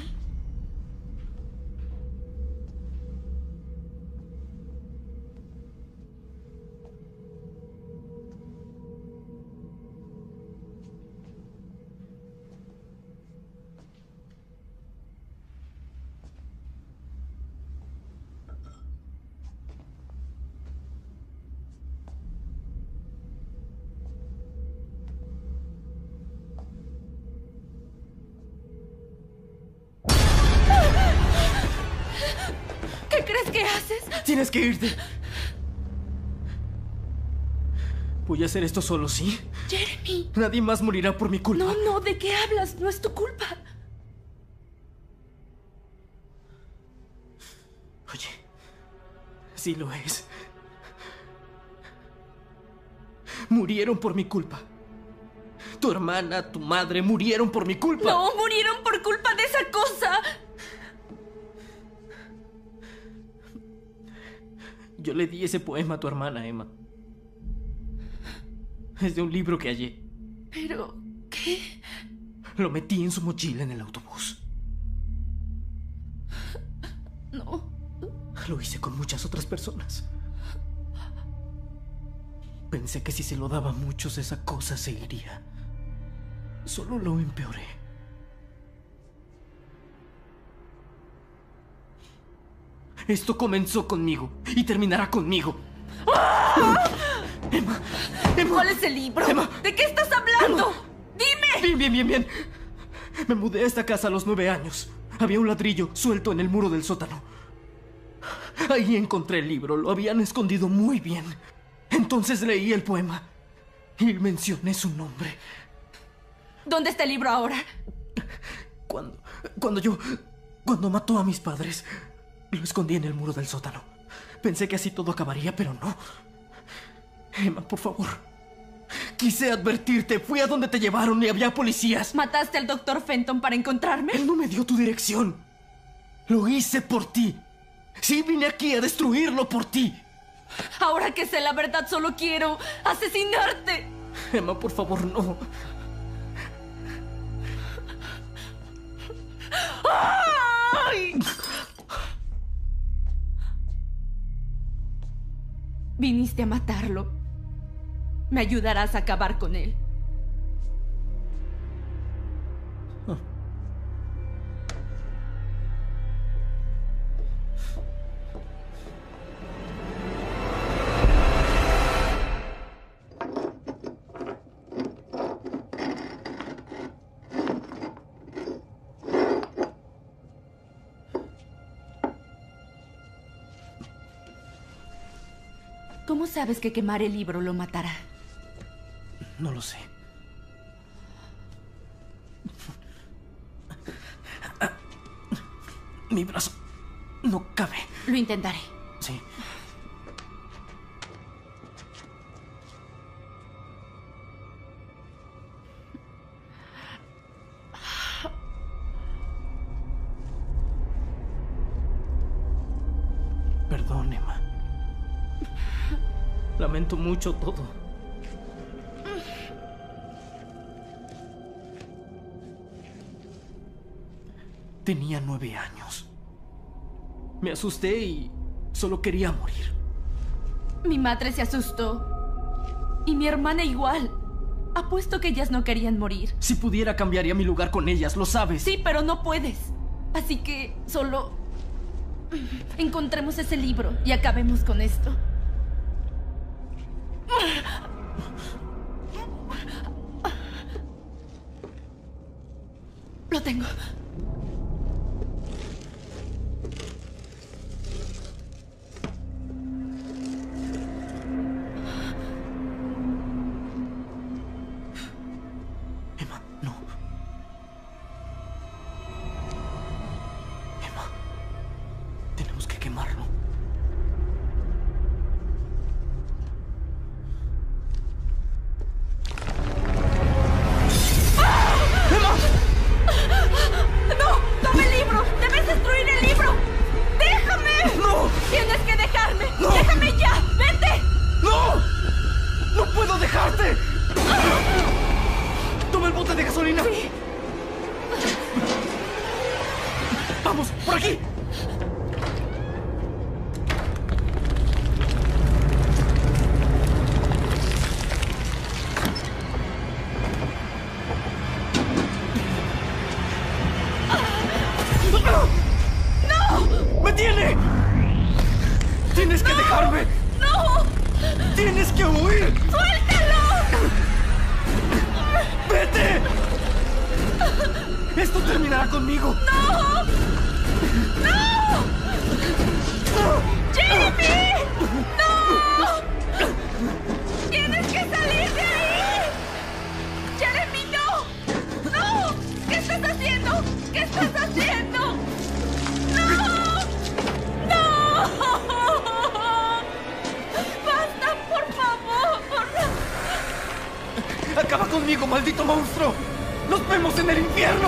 ¿Qué crees que haces? Tienes que irte. Voy a hacer esto solo, ¿sí? Jeremy. Nadie más morirá por mi culpa. No, ¿de qué hablas? No es tu culpa. Oye, sí lo es. Murieron por mi culpa. Tu hermana, tu madre murieron por mi culpa. No, murieron por culpa de esa cosa. Yo le di ese poema a tu hermana, Emma. Es de un libro que hallé. ¿Pero qué? Lo metí en su mochila en el autobús. No. Lo hice con muchas otras personas. Pensé que si se lo daba a muchos, esa cosa se iría. Solo lo empeoré. Esto comenzó conmigo y terminará conmigo. ¡Ah! Emma. ¿Cuál es el libro? Emma. ¿De qué estás hablando? ¡Dime! Bien. Me mudé a esta casa a los 9 años. Había un ladrillo suelto en el muro del sótano. Ahí encontré el libro. Lo habían escondido muy bien. Entonces leí el poema y mencioné su nombre. ¿Dónde está el libro ahora? Cuando mató a mis padres, lo escondí en el muro del sótano. Pensé que así todo acabaría, pero no. Emma, por favor. Quise advertirte. Fui a donde te llevaron y había policías. ¿Mataste al Dr. Fenton para encontrarme? Él no me dio tu dirección. Lo hice por ti. Sí, vine aquí a destruirlo por ti. Ahora que sé la verdad, solo quiero asesinarte. Emma, por favor, no. ¡Ay! Viniste a matarlo. Me ayudarás a acabar con él. ¿Cómo sabes que quemar el libro lo matará? No lo sé. Mi brazo no cabe. Lo intentaré. Sí. Perdón, Emma. Lamento mucho todo. Tenía 9 años. Me asusté y solo quería morir. Mi madre se asustó. Y mi hermana igual. Apuesto que ellas no querían morir. Si pudiera, cambiaría mi lugar con ellas, lo sabes. Sí, pero no puedes. Así que solo encontremos ese libro y acabemos con esto. Lo tengo. Emma, no. aquí! ¡No! ¡Me tiene! ¡Tienes que dejarme! ¡No! ¡Tienes que huir! ¡Suéltalo! ¡Vete! ¡Esto terminará conmigo! ¡No! ¡No! ¡Jeremy! ¡No! ¡Tienes que salir de ahí! ¡Jeremy, no! ¡No! ¿Qué estás haciendo? ¿Qué estás haciendo? ¡No! ¡No! ¡Basta, por favor! ¡Acaba conmigo, maldito monstruo! ¡Nos vemos en el infierno!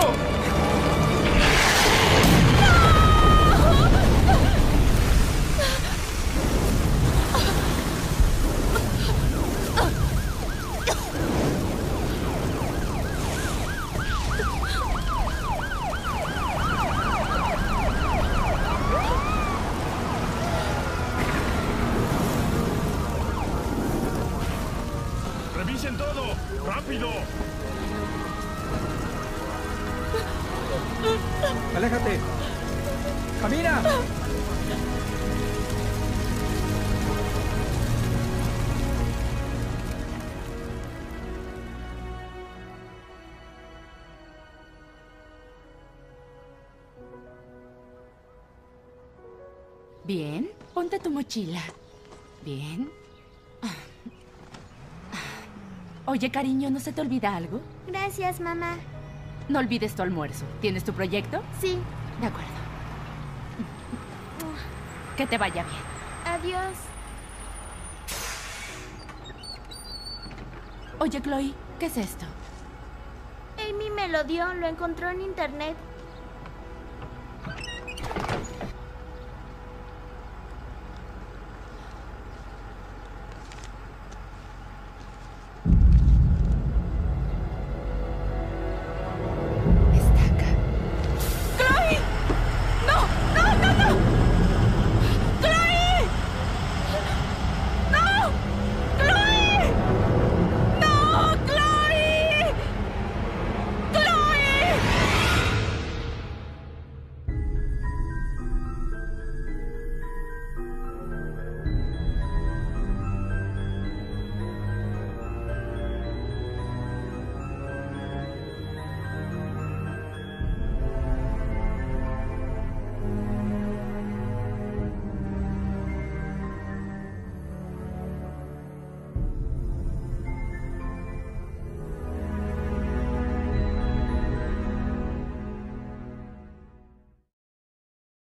¡Revisen todo! ¡Rápido! ¡Aléjate! ¡Camina! Bien, ponte tu mochila. Bien. Oye, cariño, ¿no se te olvida algo? Gracias, mamá. No olvides tu almuerzo. ¿Tienes tu proyecto? Sí. De acuerdo. Que te vaya bien. Adiós. Oye, Chloe, ¿qué es esto? Amy me lo dio, lo encontró en internet.